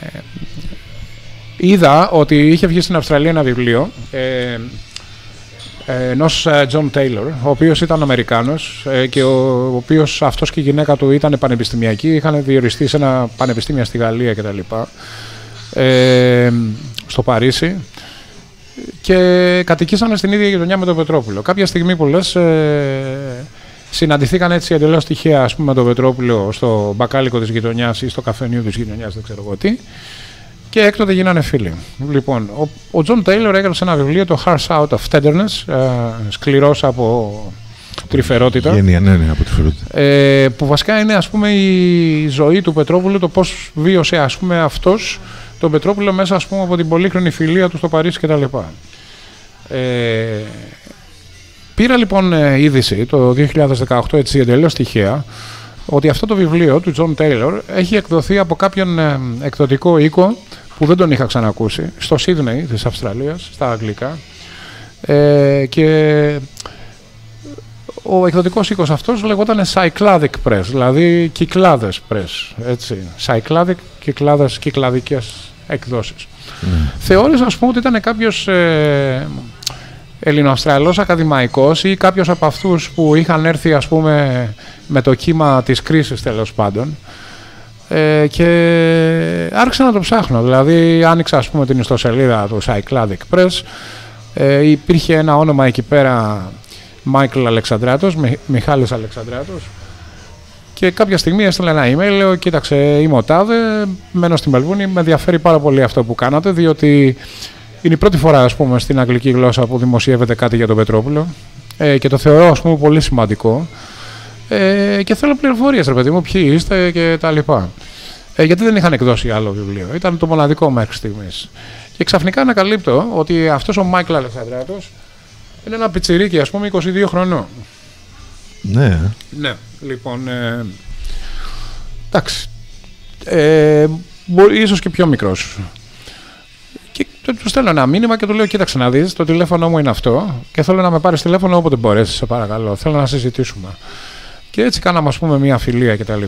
είδα ότι είχε βγει στην Αυστραλία ένα βιβλίο ε, ενός John Taylor, ο οποίος ήταν Αμερικάνος ε, και ο, ο οποίος αυτός και η γυναίκα του ήταν πανεπιστημιακοί, είχαν διοριστεί σε ένα πανεπιστήμιο στη Γαλλία κτλ. Ε, στο Παρίσι και κατοικήσανε στην ίδια γειτονιά με τον Πετρόπουλο. Κάποια στιγμή που λες ε, συναντηθήκαν έτσι εντελώς τυχαία ας πούμε, με τον Πετρόπουλο στο μπακάλικο της γειτονιάς ή στο καφενείο της γειτονιάς, δεν ξέρω εγώ τι, και έκτοτε γίνανε φίλοι. Λοιπόν, ο Τζον Τέιλορ έγραψε ένα βιβλίο, το Harsh Out of Tenderness, ε, σκληρός από τρυφερότητα. Γένεια, ναι, ναι, από τρυφερότητα. Ε, που βασικά είναι ας πούμε η ζωή του Πετρόπουλου, το πώς βίωσε ας πούμε αυτός τον Πετρόπουλο μέσα ας πούμε από την πολύχρονη φιλία του στο Παρίσι κτλ. Ε, πήρα λοιπόν είδηση το δύο χιλιάδες δεκαοκτώ έτσι εντελώς τυχαία ότι αυτό το βιβλίο του Τζον Τέιλορ έχει εκδοθεί από κάποιον ε, εκδοτικό οίκο που δεν τον είχα ξανακούσει, στο Σίδνεϊ της Αυστραλίας, στα αγγλικά, ε, και ο εκδοτικός οίκος αυτός λεγόταν Cycladic Press, δηλαδή κυκλάδες press, έτσι, Cycladic, κυκλάδες, κυκλαδικές εκδόσεις. Mm. Θεώρησα ας πούμε ότι ήταν κάποιος ε, Ελληνοαυστραλός ακαδημαϊκός ή κάποιος από αυτούς που είχαν έρθει ας πούμε με το κύμα της κρίσης τέλος πάντων, ε, και άρχισα να το ψάχνω, δηλαδή άνοιξα ας πούμε την ιστοσελίδα του Cycladic Press, ε, υπήρχε ένα όνομα εκεί πέρα, Μάικλ Αλεξανδράτος, Μιχάλης Αλεξανδράτος, και κάποια στιγμή έστειλε ένα email, λέω κοίταξε είμαι ο τάδε, μένω στη Μελβούνι, με ενδιαφέρει πάρα πολύ αυτό που κάνατε, διότι είναι η πρώτη φορά ας πούμε στην αγγλική γλώσσα που δημοσιεύεται κάτι για τον Πετρόπουλο ε, και το θεωρώ ας πούμε πολύ σημαντικό ε, και θέλω πληροφορίες ρε παιδί μου, ποιοι είστε και τα λοιπά. Ε, γιατί δεν είχαν εκδώσει άλλο βιβλίο, ήταν το μοναδικό μέχρι στιγμής. Και ξαφνικά ανακαλύπτω ότι αυτός ο Μάικλ Αλεξανδράτος είναι ένα πιτσιρίκι, ας πούμε, είκοσι δύο χρονών. Ναι. Ναι, λοιπόν, ε, εντάξει, ε, μπορεί, ίσως και πιο μικρός. Και του στέλνω ένα μήνυμα και του λέω, κοίταξε να δεις, το τηλέφωνο μου είναι αυτό και θέλω να με πάρεις τηλέφωνο όποτε μπορέσεις, σε παρακαλώ, θέλω να συζητήσουμε. Και έτσι κάναμε, ας πούμε, μια φιλία κτλ.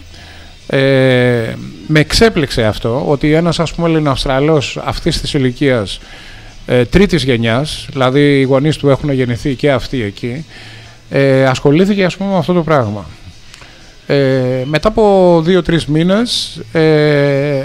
Ε, με εξέπληξε αυτό, ότι ένας, ας πούμε, Ελληνοαυστραλός αυτής της ηλικίας, ε, τρίτης γενιάς, δηλαδή οι γονείς του έχουν γεννηθεί και αυτοί εκεί, ε, ασχολήθηκε, ας πούμε, με αυτό το πράγμα. Ε, μετά από δύο-τρεις μήνες ε,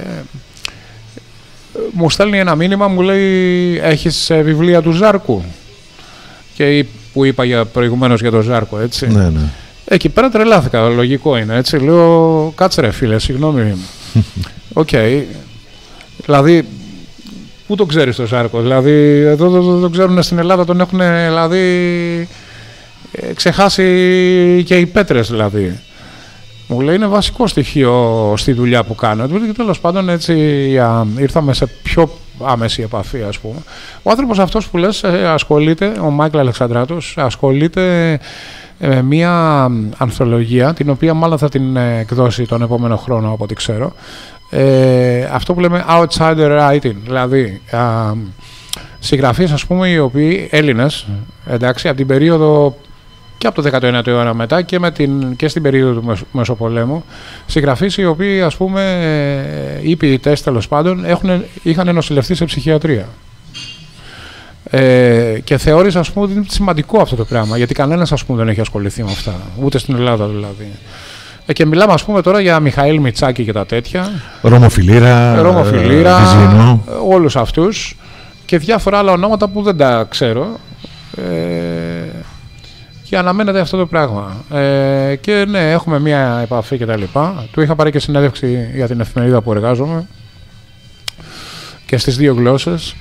μου στέλνει ένα μήνυμα, μου λέει έχεις ε, βιβλία του Ζάρκου, και που είπα για, προηγουμένως για τον Ζάρκο, έτσι. Ναι, ναι. Εκεί πέρα τρελάθηκα, λογικό είναι, έτσι. Λέω, κάτσε ρε φίλε, συγγνώμη. Οκ. Okay. Δηλαδή, πού το ξέρεις το Ζάρκο, δηλαδή, εδώ το, το ξέρουν στην Ελλάδα, τον έχουν, δηλαδή, ε, ξεχάσει και οι πέτρες, δηλαδή. Μου λέει, είναι βασικό στοιχείο στη δουλειά που κάνω. Και τέλος πάντων, έτσι, α, ήρθαμε σε πιο άμεση επαφή, ας πούμε. Ο άνθρωπος αυτός που λες ε, ασχολείται, ο Μάικλ Αλεξανδράτος, ασχολείται με μία ανθολογία, την οποία μάλλον θα την εκδώσει τον επόμενο χρόνο, από ό,τι ξέρω. Ε, αυτό που λέμε outsider writing, δηλαδή α, συγγραφείς, ας πούμε, οι οποίοι Έλληνες, εντάξει, από την περίοδο και από το δεκαενάτο αιώνα μετά και, με την, και στην περίοδο του Μεσοπολέμου, συγγραφείς οι οποίοι, ας πούμε, οι ποιητές τέλος πάντων έχουν, είχαν νοσηλευτεί σε ψυχιατρία. Ε, και θεώρησα, ας πούμε, ότι είναι σημαντικό αυτό το πράγμα, γιατί κανένας, ας πούμε, δεν έχει ασχοληθεί με αυτά, ούτε στην Ελλάδα δηλαδή. Ε, και μιλάμε, ας πούμε, τώρα για Μιχαήλ Μητσάκη και τα τέτοια. Ρώμο-Φιλήρα, Ρώμο-Φιλήρα, Βυζιανό. όλους αυτούς και διάφορα άλλα ονόματα που δεν τα ξέρω. Ε, και αναμένεται αυτό το πράγμα. Ε, και ναι, έχουμε μία επαφή και τα λοιπά. Του είχα πάρει και συνέντευξη για την εφημερίδα που εργάζομαι και στις δύο γλώσσες.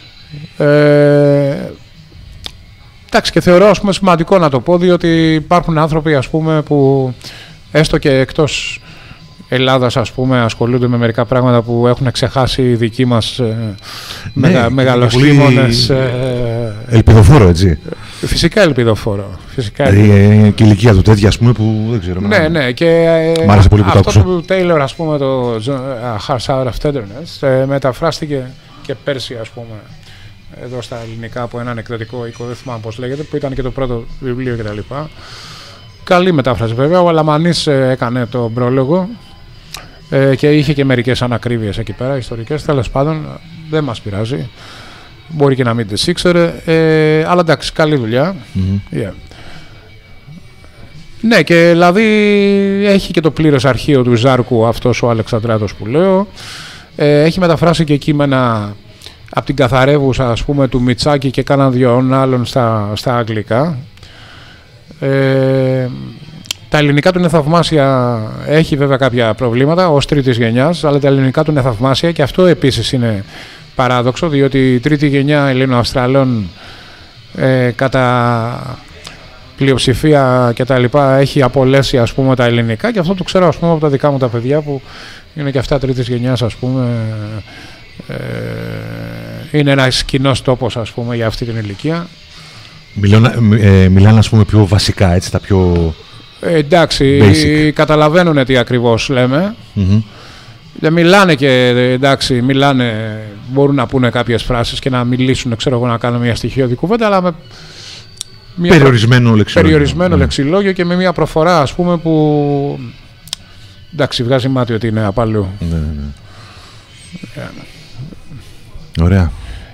Ε, εντάξει, και θεωρώ, ας πούμε, σημαντικό να το πω, διότι υπάρχουν άνθρωποι, ας πούμε, που έστω και εκτός Ελλάδας, ας πούμε, ασχολούνται με μερικά πράγματα που έχουν ξεχάσει οι δικοί μας ε, ναι, μεγα, μεγαλοσχήμονες. Πολύ... Ε, ελπιδοφόρο, έτσι. Φυσικά ελπιδοφόρο. Φυσικά δηλαδή ε, και η ηλικία του τέτοια, ας πούμε, που δεν ξέρω. Ναι, ναι. Και μ' άρεσε πολύ που το άκουσα. Αυτό του Taylor, ας πούμε, το uh, Harsh Hour of Tenderness, ε, μεταφράστηκε και πέρσι, ας πούμε, εδώ στα ελληνικά από έναν εκδοτικό οίκο, δεν θυμάμαι πώς λέγεται, που ήταν και το πρώτο βιβλίο κτλ. Καλή μετάφραση βέβαια. Ο Αλαμανής ε, έκανε το πρόλογο ε, και είχε και μερικές ανακρίβειες εκεί πέρα, ιστορικές. Τέλος πάντων, δεν μας πειράζει. Μπορεί και να μην τις ήξερε, ε, αλλά εντάξει, καλή δουλειά. Mm-hmm. Yeah. Ναι, και δηλαδή έχει και το πλήρες αρχείο του Ζάρκου αυτός ο Αλεξανδράτος που λέω. Ε, έχει μεταφράσει και κείμενα από την καθαρεύουσα, ας πούμε, του Μιτσάκη και κάναν δυο άλλων στα, στα αγγλικά. Ε, τα ελληνικά του είναι θαυμάσια, έχει βέβαια κάποια προβλήματα ως τρίτης γενιάς, αλλά τα ελληνικά του είναι θαυμάσια και αυτό επίσης είναι παράδοξο, διότι η τρίτη γενιά Ελληνοαυστραλών ε, κατά πλειοψηφία και τα λοιπά έχει απολέσει, ας πούμε, τα ελληνικά, και αυτό το ξέρω, ας πούμε, από τα δικά μου τα παιδιά που είναι και αυτά τρίτης γενιάς, ας πούμε. Ε, είναι ένας κοινός τόπος, ας πούμε, για αυτή την ηλικία. Μιλάνε, ε, μιλάνε, ας πούμε, πιο βασικά, έτσι, τα πιο ε, εντάξει, basic. Καταλαβαίνουν τι ακριβώς λέμε. Mm-hmm. Δεν μιλάνε και, εντάξει, μιλάνε, μπορούν να πούνε κάποιες φράσεις και να μιλήσουν, ξέρω εγώ, να κάνουν μια στοιχειώδη κουβέντα, αλλά με μια περιορισμένο προ... λεξιλόγιο. Περιορισμένο mm. λεξιλόγιο και με μια προφορά, ας πούμε, που, εντάξει, βγάζει μάτι ότι είναι απ' αλλού. Ναι, ναι. Yeah. Ωραία.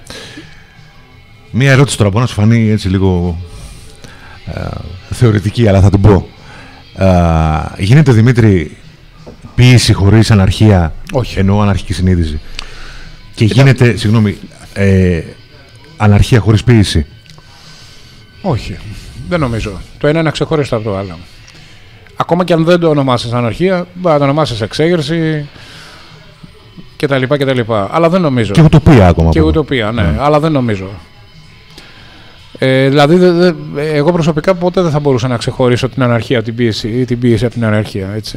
Μία ερώτηση τώρα, μπορεί να σου φανεί έτσι λίγο ε, θεωρητική, αλλά θα την πω. Ε, γίνεται, Δημήτρη, ποίηση χωρίς αναρχία? Όχι. Εννοώ αναρχική συνείδηση. Και Ήταν... γίνεται, συγγνώμη, ε, αναρχία χωρίς ποίηση? Όχι. Δεν νομίζω. Το ένα είναι ξεχωριστό από το άλλο. Ακόμα και αν δεν το ονομάσεις αναρχία, μπορεί να το ονομάσεις εξέγερση και τα λοιπά και τα λοιπά. Αλλά δεν νομίζω. Και ουτοπία ακόμα. Και ουτοπία, ναι. Mm. Αλλά δεν νομίζω. Ε, δηλαδή, δε, δε, εγώ προσωπικά ποτέ δεν θα μπορούσα να ξεχωρίσω την αναρχία από την πίεση ή την πίεση από την αναρχία, έτσι.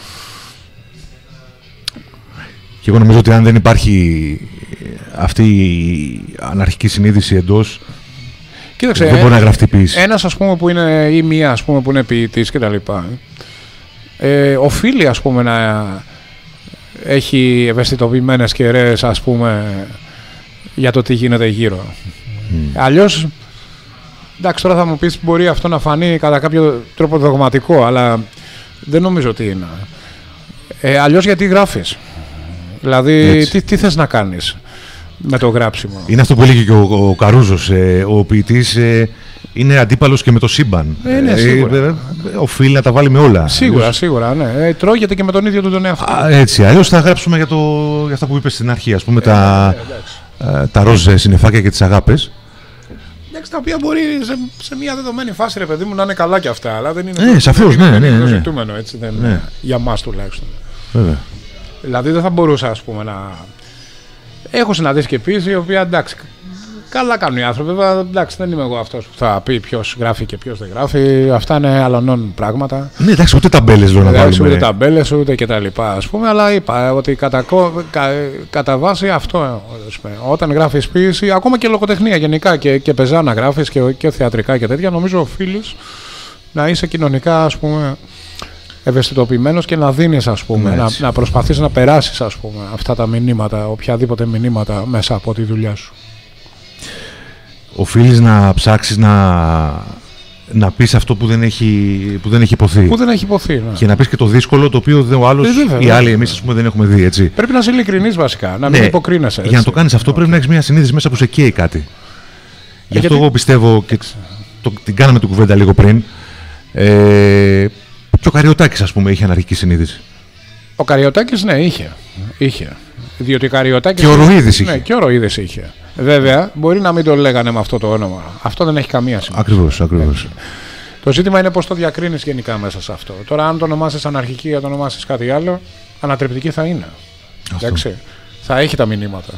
Και εγώ νομίζω ότι αν δεν υπάρχει αυτή η αναρχική συνείδηση εντός, κοίταξε, δεν μπορεί να γραφτεί ποίηση. Ένας, ας πούμε, που είναι, ή μία, ας πούμε, που είναι ποιητής και τα λοιπά, ε, οφείλει, ας πούμε, να έχει ευαισθητοποιημένες κεραίες, ας πούμε, για το τι γίνεται γύρω. Mm. Αλλιώς, εντάξει, τώρα θα μου πεις, μπορεί αυτό να φανεί κατά κάποιο τρόπο δογματικό, αλλά δεν νομίζω ότι είναι. Ε, αλλιώς γιατί γράφεις? Δηλαδή, τι, τι θες να κάνεις με το γράψιμο? Είναι αυτό που έλεγε και ο, ο Καρούζος, ε, ο ποιητής ε, είναι αντίπαλος και με το σύμπαν. Ε, ναι, σίγουρα. Ε, ε, οφείλει να τα βάλει με όλα. Σίγουρα, αλλιώς... σίγουρα, ναι. Ε, τρώγεται και με τον ίδιο του τον εαυτό. Α, έτσι, αλλιώς θα γράψουμε για, το, για αυτά που είπες στην αρχή, ας πούμε, ε, τα, ε, ε, τα ροζ συννεφάκια και τις αγάπες. Εντάξει, τα οποία μπορεί σε, σε μια δεδομένη φάση, ρε παιδί μου, να είναι καλά και αυτά, αλλά δεν είναι ε, το, σαφώς, δεν ναι, είναι ναι, το ναι. ζητούμενο, έτσι, δεν, ναι. Για μας τουλάχιστον. Βέβαια. Δηλαδή δεν θα μπορούσα, ας πούμε, να... Έχω συναντήσει και ποίηση, η οποία, εντάξει, καλά κάνουν οι άνθρωποι, βέβαια, εντάξει, δεν είμαι εγώ αυτός που θα πει ποιος γράφει και ποιος δεν γράφει, αυτά είναι αλλονών πράγματα. Ναι, εντάξει, ούτε ταμπέλες λέω να βάλουμε. Ούτε ταμπέλες, ούτε και τα λοιπά, ας πούμε, αλλά είπα ότι κατά, κα, κατά βάση αυτό, όταν γράφεις ποίηση, ακόμα και λογοτεχνία γενικά και, και πεζά να γράφεις και, και θεατρικά και τέτοια, νομίζω οφείλεις να είσαι κοινωνικά, ας πούμε, ευαισθητοποιημένος και να δίνεις, ας πούμε, να, να προσπαθείς να περάσεις, ας πούμε, αυτά τα μηνύματα, οποιαδήποτε μηνύματα μέσα από τη δουλειά σου. Οφείλεις να ψάξεις να, να πεις αυτό που δεν, έχει, που δεν έχει υποθεί. Που δεν έχει υποθεί, ναι. Και να πεις και το δύσκολο, το οποίο ο άλλος, οι άλλοι εμείς, ας πούμε, δεν έχουμε δει, έτσι. Πρέπει να είσαι ειλικρινής βασικά, να μην ναι, υποκρίνεσαι. Έτσι. Για να το κάνεις αυτό, πρέπει να έχεις μια συνείδηση μέσα που σε καίει κάτι. Γι' αυτό γιατί... εγώ πιστεύω, και το, την κάναμε την κουβέντα λίγο πριν, ε, και ο Καριωτάκης, ας πούμε, είχε αναρχική συνείδηση. Ο Καριωτάκης, ναι, είχε. είχε. Διότι ο Καριωτάκης. Και ο Ροίδης είχε. Ναι, και ο Ροίδης είχε. Βέβαια, μπορεί να μην το λέγανε με αυτό το όνομα. Αυτό δεν έχει καμία σημασία. Ακριβώς, ακριβώς. Το ζήτημα είναι πώς το διακρίνεις γενικά μέσα σε αυτό. Τώρα, αν το ονομάσεις αναρχική ή αν το ονομάσεις κάτι άλλο, ανατρεπτική θα είναι. Εντάξει. Θα έχει τα μηνύματα.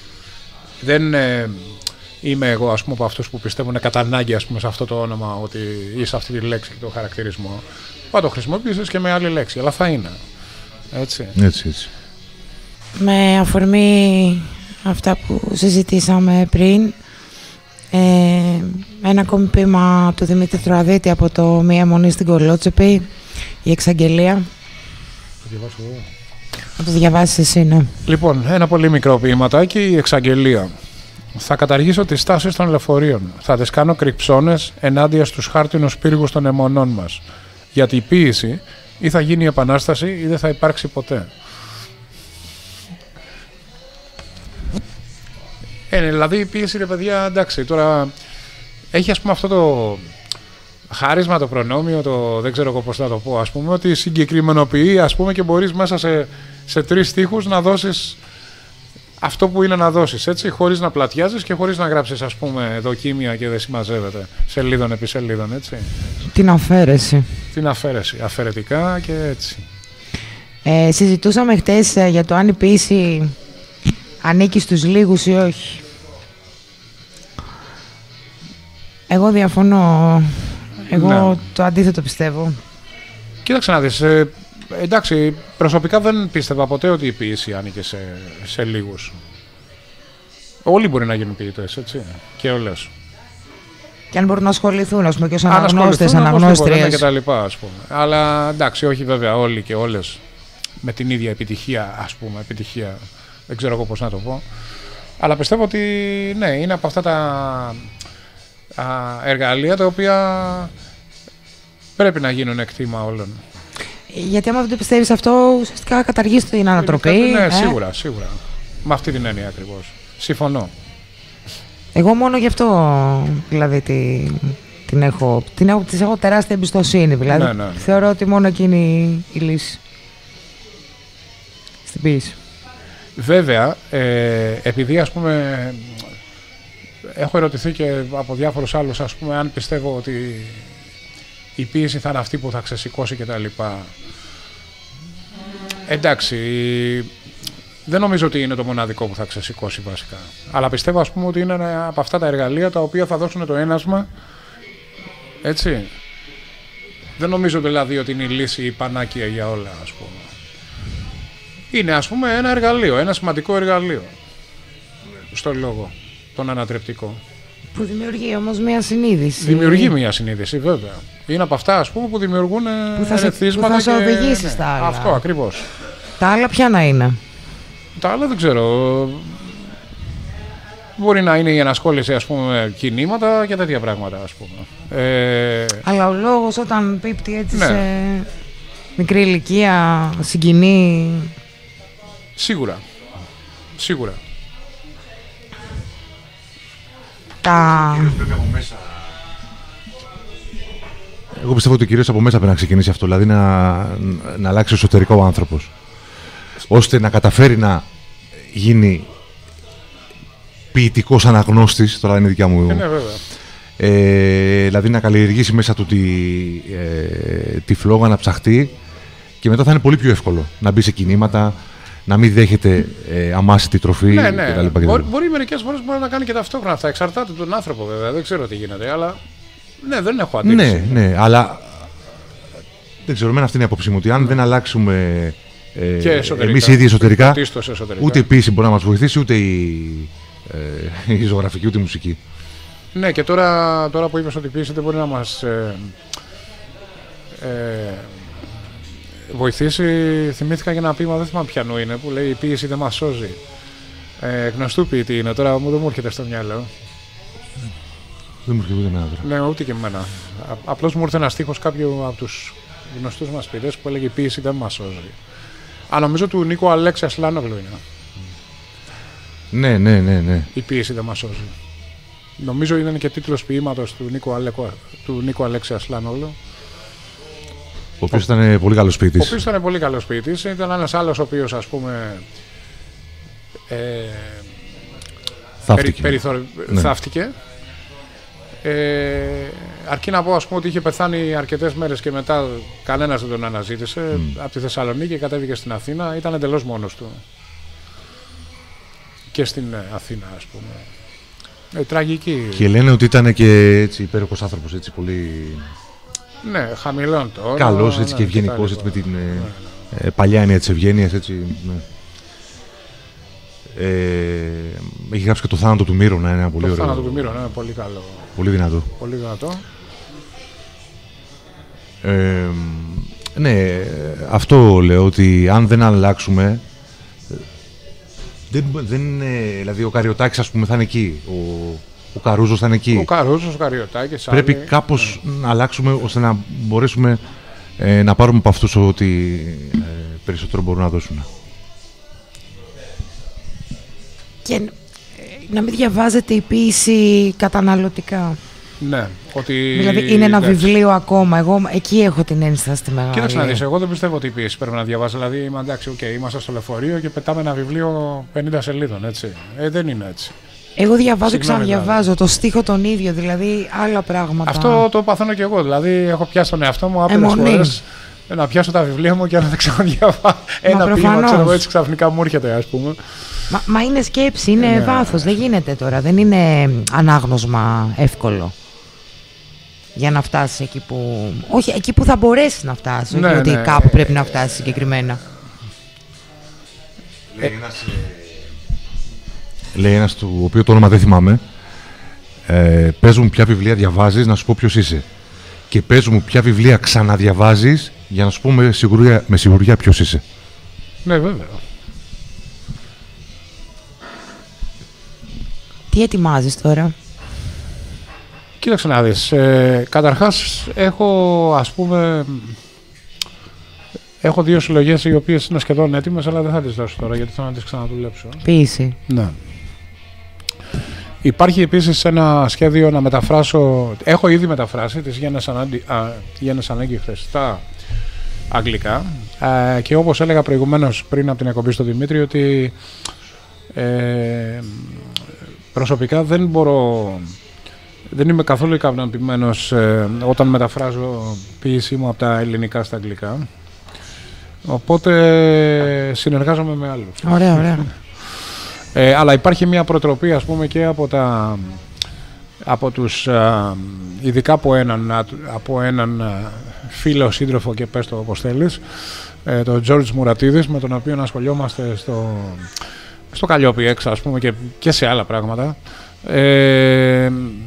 Δεν ε, είμαι εγώ, ας πούμε, από αυτούς που πιστεύουν κατά ανάγκη, ας πούμε, σε αυτό το όνομα, ότι είσαι αυτή τη λέξη και το χαρακτηρισμό. Θα το χρησιμοποιήσεις και με άλλη λέξη, αλλά θα είναι. Έτσι. Έτσι, έτσι. Με αφορμή αυτά που συζητήσαμε πριν, ε, ένα ακόμη ποίημα του Δημήτρη Τροαδίτη από το «Μία Μονή στην Κολότσεπη», η Εξαγγελία. Το διαβάσω εγώ. Να το διαβάσεις εσύ, ναι. Λοιπόν, ένα πολύ μικρό ποιηματάκι, η Εξαγγελία. Θα καταργήσω τις στάσεις των λεωφορείων. Θα τις κάνω κρυψώνες ενάντια στους χάρτινους πύργους των αιμονών μας. Γιατί η ποίηση ή θα γίνει η επανάσταση ή δεν θα υπάρξει ποτέ. Ε, δηλαδή η ποίηση, ρε παιδιά, εντάξει, τώρα έχει ας πούμε αυτό το χάρισμα, το προνόμιο, το δεν ξέρω εγώ πώς θα το πω, ας πούμε, ότι συγκεκριμενοποιεί, ας πούμε, και μπορείς μέσα σε, σε τρεις στίχους να δώσεις αυτό που είναι να δώσεις, έτσι, χωρίς να πλατιάζεις και χωρίς να γράψεις, ας πούμε, δοκίμια και δεν συμμαζεύεται, σελίδων επί σελίδων, έτσι. Την αφαίρεση. Την αφαίρεση, αφαιρετικά και έτσι. Ε, συζητούσαμε χτες ε, για το αν η ποίηση ανήκει στους λίγους ή όχι. Εγώ διαφωνώ. Εγώ Ναι. το αντίθετο πιστεύω. Κοίταξε να δεις, ε, εντάξει, προσωπικά δεν πίστευα ποτέ ότι η ποίηση άνοιγε σε, σε λίγους. Όλοι μπορεί να γίνουν ποιητές, έτσι, και όλες. Και αν μπορούν να ασχοληθούν, ας πούμε, και ως Αν αναγνώστες, ασχοληθούν, αναγνώστριες. και τα λοιπά, ας πούμε. Αλλά εντάξει, όχι βέβαια όλοι και όλες με την ίδια επιτυχία, ας πούμε, επιτυχία, δεν ξέρω εγώ πώς να το πω. Αλλά πιστεύω ότι ναι, είναι από αυτά τα α, εργαλεία τα οποία πρέπει να γίνουν εκτίμα όλων. Γιατί άμα δεν το πιστεύεις αυτό, ουσιαστικά καταργείς την ανατροπή. Ναι, ε. σίγουρα, σίγουρα. Με αυτή την έννοια ακριβώς. Συμφωνώ. Εγώ μόνο γι' αυτό δηλαδή τη, την έχω, την έχω, της έχω τεράστια εμπιστοσύνη. Δηλαδή Ναι, ναι, ναι. θεωρώ ότι μόνο εκείνη η λύση στην ποίηση. Βέβαια, ε, επειδή ας πούμε έχω ερωτηθεί και από διάφορους άλλους, ας πούμε, αν πιστεύω ότι η ποίηση θα είναι αυτή που θα ξεσηκώσει και τα λοιπά. Εντάξει, δεν νομίζω ότι είναι το μοναδικό που θα ξεσηκώσει βασικά. Αλλά πιστεύω, ας πούμε, ότι είναι ένα από αυτά τα εργαλεία τα οποία θα δώσουν το ένασμα. Έτσι. Δεν νομίζω δηλαδή ότι είναι η λύση η πανάκια για όλα, ας πούμε. Είναι, ας πούμε, ένα εργαλείο, ένα σημαντικό εργαλείο. Στο λόγο, τον ανατρεπτικό. Που δημιουργεί όμως μια συνείδηση. Δημιουργεί μια συνείδηση, βέβαια. Είναι από αυτά, ας πούμε, που δημιουργούν που θα σε, ερεθίσματα που θα σε και... οδηγήσει ναι, στα άλλα. Αυτό ακριβώς. Τα άλλα ποια να είναι? Τα άλλα δεν ξέρω. Μπορεί να είναι η ενασχόληση, ας πούμε, με κινήματα και τέτοια πράγματα, ας πούμε. Ε... Αλλά ο λόγος όταν πίπτει έτσι Ναι. σε μικρή ηλικία, συγκινεί. Σίγουρα. Σίγουρα. Τα... Εγώ πιστεύω ότι κυρίως από μέσα πρέπει να ξεκινήσει αυτό, δηλαδή να, να αλλάξει εσωτερικά ο άνθρωπος, ώστε να καταφέρει να γίνει ποιητικός αναγνώστης, τώρα είναι δικιά μου, Ε, ναι, βέβαια. ε, δηλαδή να καλλιεργήσει μέσα του τη, ε, τη φλόγα, να ψαχτεί και μετά θα είναι πολύ πιο εύκολο να μπει σε κινήματα, να μην δέχεται ε, αμάσιτη τροφή Ναι, ναι. κτλ. κτλ. Μπορεί, μπορεί μερικές φορές μπορεί να κάνει και ταυτόχρονα αυτά. Εξαρτάται τον άνθρωπο, βέβαια. Δεν ξέρω τι γίνεται, αλλά ναι, δεν έχω αντίρρηση. Ναι, ναι, αλλά δεν ξέρω, εμένα αυτή είναι η άποψή μου, ότι αν δεν αλλάξουμε ε, Και εσωτερικά. εμείς οι ίδιοι εσωτερικά, Πρωτίστως εσωτερικά. ούτε η ποίηση μπορεί να μας βοηθήσει, ούτε η, ε, η ζωγραφική, ούτε η μουσική. Ναι, και τώρα, τώρα που είπες ότι η ποίηση δεν μπορεί να μας ε, ε, βοηθήσει, θυμήθηκα για ένα ποίημα, δεν θυμάμαι ποιανού είναι, που λέει «Η ποίηση δεν μας σώζει». Ε, γνωστού ποιητή είναι, τώρα μου δεν μου έρχεται στο μυαλό. Δεν μου έρχεται ούτε εμένα τώρα. Ναι, ούτε και εμένα. Α, απλώς μου ήρθε ένα στίχος κάποιου από τους γνωστούς μας ποιητές που έλεγε «Η ποίηση δεν μας σώζει». Α, νομίζω του Νίκο Αλέξη Ασλάνογλου είναι. Ναι, ναι, ναι, ναι. «Η ποίηση δεν μας σώζει». Νομίζω ήταν και τίτλος ποίηματος του Νίκο, Αλέκο, του Νίκο Αλέξη Ασλάνογλου. Ο οποίος ήταν πολύ καλός Ο ποιητής. οποίος ήταν πολύ καλός ποιητής. Ήταν ένας άλλος ο οποίος, ας πούμε, ε, Θαύτηκε. περι, περιθωρ... Ναι. θαύτηκε. Ε, αρκεί να πω, ας πούμε, ότι είχε πεθάνει αρκετές μέρες και μετά κανένας δεν τον αναζήτησε. Mm. Από τη Θεσσαλονίκη κατέβηκε στην Αθήνα. Ήταν εντελώς μόνος του. Και στην Αθήνα, ας πούμε. Ε, τραγική. Και λένε ότι ήταν και έτσι υπέροχος άνθρωπος, έτσι πολύ Ναι, χαμηλών τώρα. καλός, έτσι ναι, και ευγενικός, τα έτσι με λοιπά. την... ε, Ναι, ναι. Ε, παλιά είναι της Ευγένειας, έτσι. Ναι. Ε, έχει γράψει και το θάνατο του Μύρονα, είναι ένα πολύ το ωραίο. Το θάνατο του Μύρονα, είναι πολύ καλό. Πολύ δυνατό. Πολύ δυνατό. Ε, ναι, αυτό λέω, ότι αν δεν αλλάξουμε, δεν, δεν είναι, δηλαδή ο Καριωτάκης, ας πούμε, θα είναι εκεί, ο, ο Καρούζος θα είναι εκεί. Ο Καρούζος, ο Καριωτάκης. Πρέπει άλλοι, κάπως ναι. να αλλάξουμε, ώστε να μπορέσουμε ε, να πάρουμε από αυτούς ό,τι ε, περισσότερο μπορούν να δώσουν. Και ε, να μην διαβάζετε η ποίηση καταναλωτικά. Ναι, ότι... Δηλαδή είναι ένα εντάξει. βιβλίο ακόμα. Εγώ εκεί έχω την ένσταση τη μεγάλη. Κοίταξε να δεις, εγώ δεν πιστεύω ότι η ποίηση πρέπει να διαβάζει. Δηλαδή, εντάξει, okay, είμαστε στο λεωφορείο και πετάμε ένα βιβλίο πενήντα σελίδων, έτσι. Ε, δεν είναι έτσι. Εγώ διαβάζω και ξαναδιαβάζω. Δηλαδή. Το στίχο τον ίδιο, δηλαδή άλλα πράγματα. Αυτό το παθαίνω κι εγώ. Δηλαδή, έχω πιάσει τον εαυτό μου άπειρες φορές να πιάσω τα βιβλία μου και να τα ξαναδιαβάζω. Ένα ποίημα, ξέρω, έτσι ξαφνικά μου έρχεται, ας πούμε. Μα, μα είναι σκέψη, είναι ναι. βάθος. Δεν γίνεται τώρα. Δεν είναι ανάγνωσμα εύκολο. Για να φτάσει εκεί που. Όχι, εκεί που θα μπορέσει να φτάσει. Ναι, όχι ότι ναι. κάπου πρέπει να φτάσει συγκεκριμένα. Λέει ένας, λέει ένας του οποίου το όνομα δεν θυμάμαι. Ε, πες μου ποια βιβλία διαβάζεις, να σου πω ποιος είσαι. Και πες μου ποια βιβλία ξαναδιαβάζεις, για να σου πω με σιγουριά, με σιγουριά ποιος είσαι. Ναι, βέβαια. Τι ετοιμάζεις τώρα? Κοίταξε να δεις. Ε, καταρχάς έχω, ας πούμε, έχω δύο συλλογές οι οποίες είναι σχεδόν έτοιμες, αλλά δεν θα τις δώσω τώρα γιατί θέλω να τις ξαναδουλέψω. Ποίηση. Ναι. Υπάρχει επίσης ένα σχέδιο να μεταφράσω, έχω ήδη μεταφράσει τις Γένες Ανέγκυχτες στα αγγλικά ε, και όπως έλεγα προηγουμένως πριν από την εκπομπή στο Δημήτρη, ότι ε, προσωπικά δεν μπορώ, δεν είμαι καθόλου ικανοποιημένος ε, όταν μεταφράζω ποίησή μου από τα ελληνικά στα αγγλικά, οπότε συνεργάζομαι με άλλους. Ωραία, ωραία. Ε, αλλά υπάρχει μια προτροπή, ας πούμε, και από, τα, από τους, α, ειδικά από έναν, από έναν α, φίλο, σύντροφο και πες το όπως θέλεις, ε, τον Τζόρτζ Μουρατίδης, με τον οποίο ασχολιόμαστε στο, στο Καλλιόπι έξω, ας πούμε, και, και σε άλλα πράγματα, ε,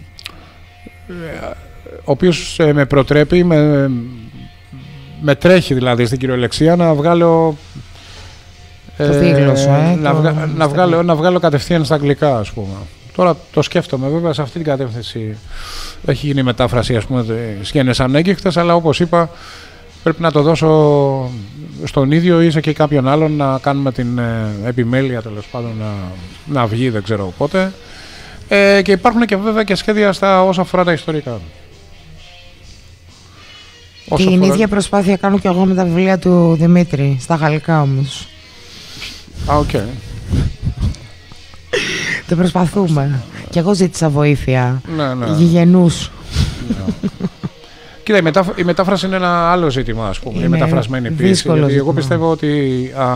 ο οποίος ε, με προτρέπει, με, με τρέχει δηλαδή στην κυριολεξία να βγάλω το δίγλωσσο, ε, να, το... βγα, να, βγάλω, να βγάλω κατευθείαν στα αγγλικά, ας πούμε. Τώρα το σκέφτομαι, βέβαια, σε αυτή την κατεύθυνση έχει γίνει η μετάφραση, ας πούμε, στις Γένες Ανέγκυχτες, αλλά όπως είπα, πρέπει να το δώσω στον ίδιο ή σε και κάποιον άλλον να κάνουμε την ε, επιμέλεια, τέλος πάντων, να, να βγει, δεν ξέρω πότε. Ε, και υπάρχουν και βέβαια και σχέδια στα όσα αφορά τα ιστορικά. Την αφορά... ίδια προσπάθεια κάνω και εγώ με τα βιβλία του Δημήτρη, στα γαλλικά όμως. Α, οκ. Okay. Το προσπαθούμε. Και εγώ ζήτησα βοήθεια. Ναι, ναι. Γηγενούς. Ναι. Κοίτα, η, μετάφ... η μετάφραση είναι ένα άλλο ζήτημα, ας πούμε. Είναι η μεταφρασμένη ποίηση. Γιατί ζήτημα. Εγώ πιστεύω ότι α,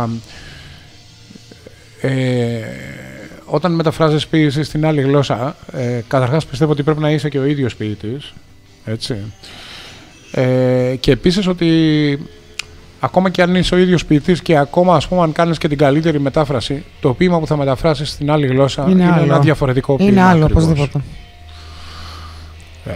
ε, όταν μεταφράζεις ποίηση στην άλλη γλώσσα, ε, καταρχάς πιστεύω ότι πρέπει να είσαι και ο ίδιος ποιητής. Έτσι. Ε, και επίσης ότι ακόμα και αν είσαι ο ίδιος ποιητής και ακόμα, ας πούμε, αν κάνεις και την καλύτερη μετάφραση, το ποίημα που θα μεταφράσεις στην άλλη γλώσσα είναι, είναι ένα διαφορετικό ποίημα. Είναι άλλο, οπωσδήποτε. Yeah.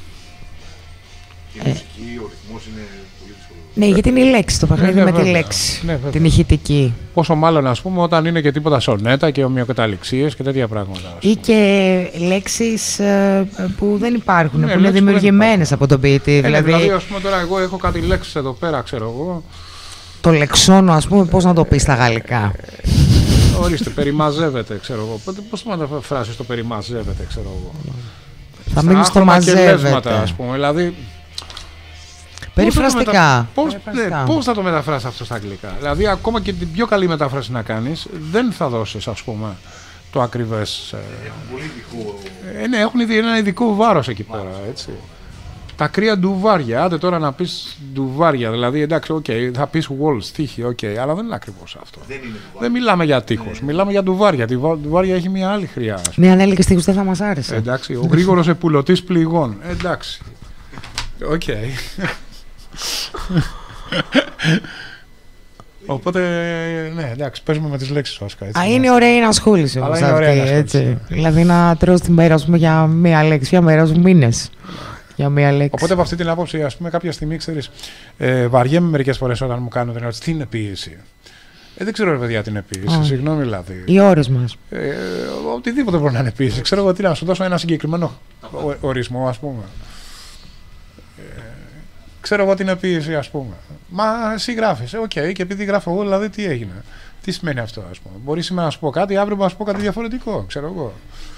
Η μουσική, ο ρυθμός είναι πολύ δύσκολο. Ναι, γιατί είναι η λέξη, το παιχνίδι ναι, με βέβαια. Τη λέξη, ναι, την ηχητική. Πόσο μάλλον, ας πούμε, όταν είναι και τίποτα σονέτα και ομοιοκαταληξίες και τέτοια πράγματα. Ή και λέξεις ε, που δεν υπάρχουν, ναι, που είναι δημιουργημένες από τον ποιητή. Ε, δηλαδή... δηλαδή, ας πούμε, τώρα εγώ έχω κάτι λέξεις εδώ πέρα, ξέρω εγώ. Το λεξόνο, ας πούμε, πώς να το πεις στα γαλλικά. Ε, ορίστε, περιμαζεύεται, ξέρω εγώ. Πώς θα μεταφράσεις το περιμαζεύεται, ξέρω εγώ. Θα μείνει στο μαζεύεται. Ας πούμε, δηλαδή. Περιφραστικά. Πώς, ναι, πώς θα το μεταφράσεις αυτό στα αγγλικά. Δηλαδή, ακόμα και την πιο καλή μετάφραση να κάνεις, δεν θα δώσεις, ας πούμε, το ακριβές. Έχουν πολύ ειδικό. Ε, ναι, έχουν ένα ειδικό βάρος εκεί πέρα. Έτσι. Τα κρύα ντουβάρια. Άντε τώρα να πεις ντουβάρια. Δηλαδή, εντάξει, okay, θα πεις walls, τείχη, okay, αλλά δεν είναι ακριβώς αυτό. Δεν, είναι δεν μιλάμε για τείχος, ναι. Μιλάμε για ντουβάρια. Τη ντουβάρια έχει μια άλλη χρειά. Ναι, αν έλεγες τείχους δεν θα μας άρεσε. Εντάξει, ο γρήγορος επουλωτής πληγών. Εντάξει. Οκ. Okay. Οπότε, ναι, εντάξει, παίζουμε με τις λέξεις βασικά. Α, είναι ωραία η ενασχόληση όμως είναι αυτή, ωραία έτσι. Δηλαδή να τρως τη μέρα σου για μία λέξη, για μέρα σου μήνες. Για μία λέξη. Οπότε από αυτή την άποψη, ας πούμε, κάποια στιγμή, ξέρεις, ε, βαριέμαι μερικές φορές όταν μου κάνουν την ερώτηση, τι είναι ποίηση. Ε, δεν ξέρω, ρε παιδιά, τι είναι ποίηση. Oh. Συγγνώμη, δηλαδή. Οι ώρες μας. Ε, οτιδήποτε μπορεί να είναι ποίηση. Ξέρω εγώ τι να σου δώσω ένα συγκεκριμένο ορισμό, ας πούμε. Ε, ξέρω εγώ τι είναι ποίηση, ας πούμε. Μα εσύ γράφεις. Οκ, okay, και επειδή γράφω εγώ, δηλαδή τι έγινε. Τι σημαίνει αυτό, ας πούμε. Μπορεί σήμερα να σου πω κάτι, αύριο να σου πω κάτι διαφορετικό. Ξέρω εγώ.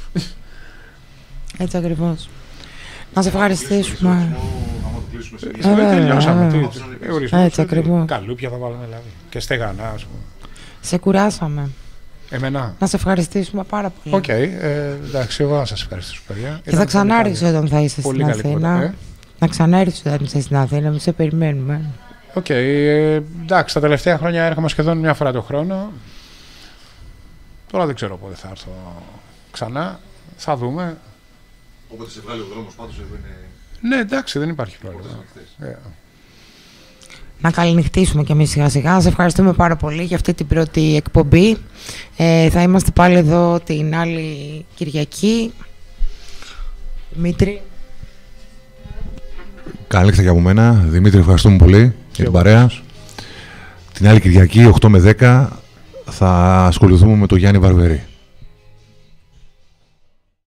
Έτσι ακριβώς. Να σε ευχαριστήσουμε. Τελειώσαμε. Έτσι ακριβώς. Καλούπια θα βάλουμε δηλαδή. Και στεγανά, ας πούμε. Σε κουράσαμε. Εμένα. Να σε ευχαριστήσουμε πάρα πολύ. Οκ. Okay, ε, εντάξει, εγώ να σας ευχαριστήσω, παιδιά. Και θα ξανάρθεις όταν θα είσαι στην Αθήνα. Ε? Να ξανάρθεις όταν είσαι στην Αθήνα, μην σε περιμένουμε. Οκ. Okay, ε, εντάξει, τα τελευταία χρόνια έρχομαι σχεδόν μια φορά το χρόνο. Τώρα δεν ξέρω πότε θα έρθω ξανά. Θα δούμε. Όποτε σε βγάλει ο δρόμος πάντως εδώ είναι... Ναι, εντάξει, δεν υπάρχει πρόβλημα. Yeah. Να καληνυχτήσουμε κι εμείς σιγά σιγά. Σας ευχαριστούμε πάρα πολύ για αυτή την πρώτη εκπομπή. Ε, θα είμαστε πάλι εδώ την άλλη Κυριακή. Δημήτρη. Καλή νύχτα και από μένα. Δημήτρη, ευχαριστούμε πολύ και για την παρέα. Την άλλη Κυριακή, οκτώ με δέκα, θα ασχοληθούμε με τον Γιάννη Βαρβερή.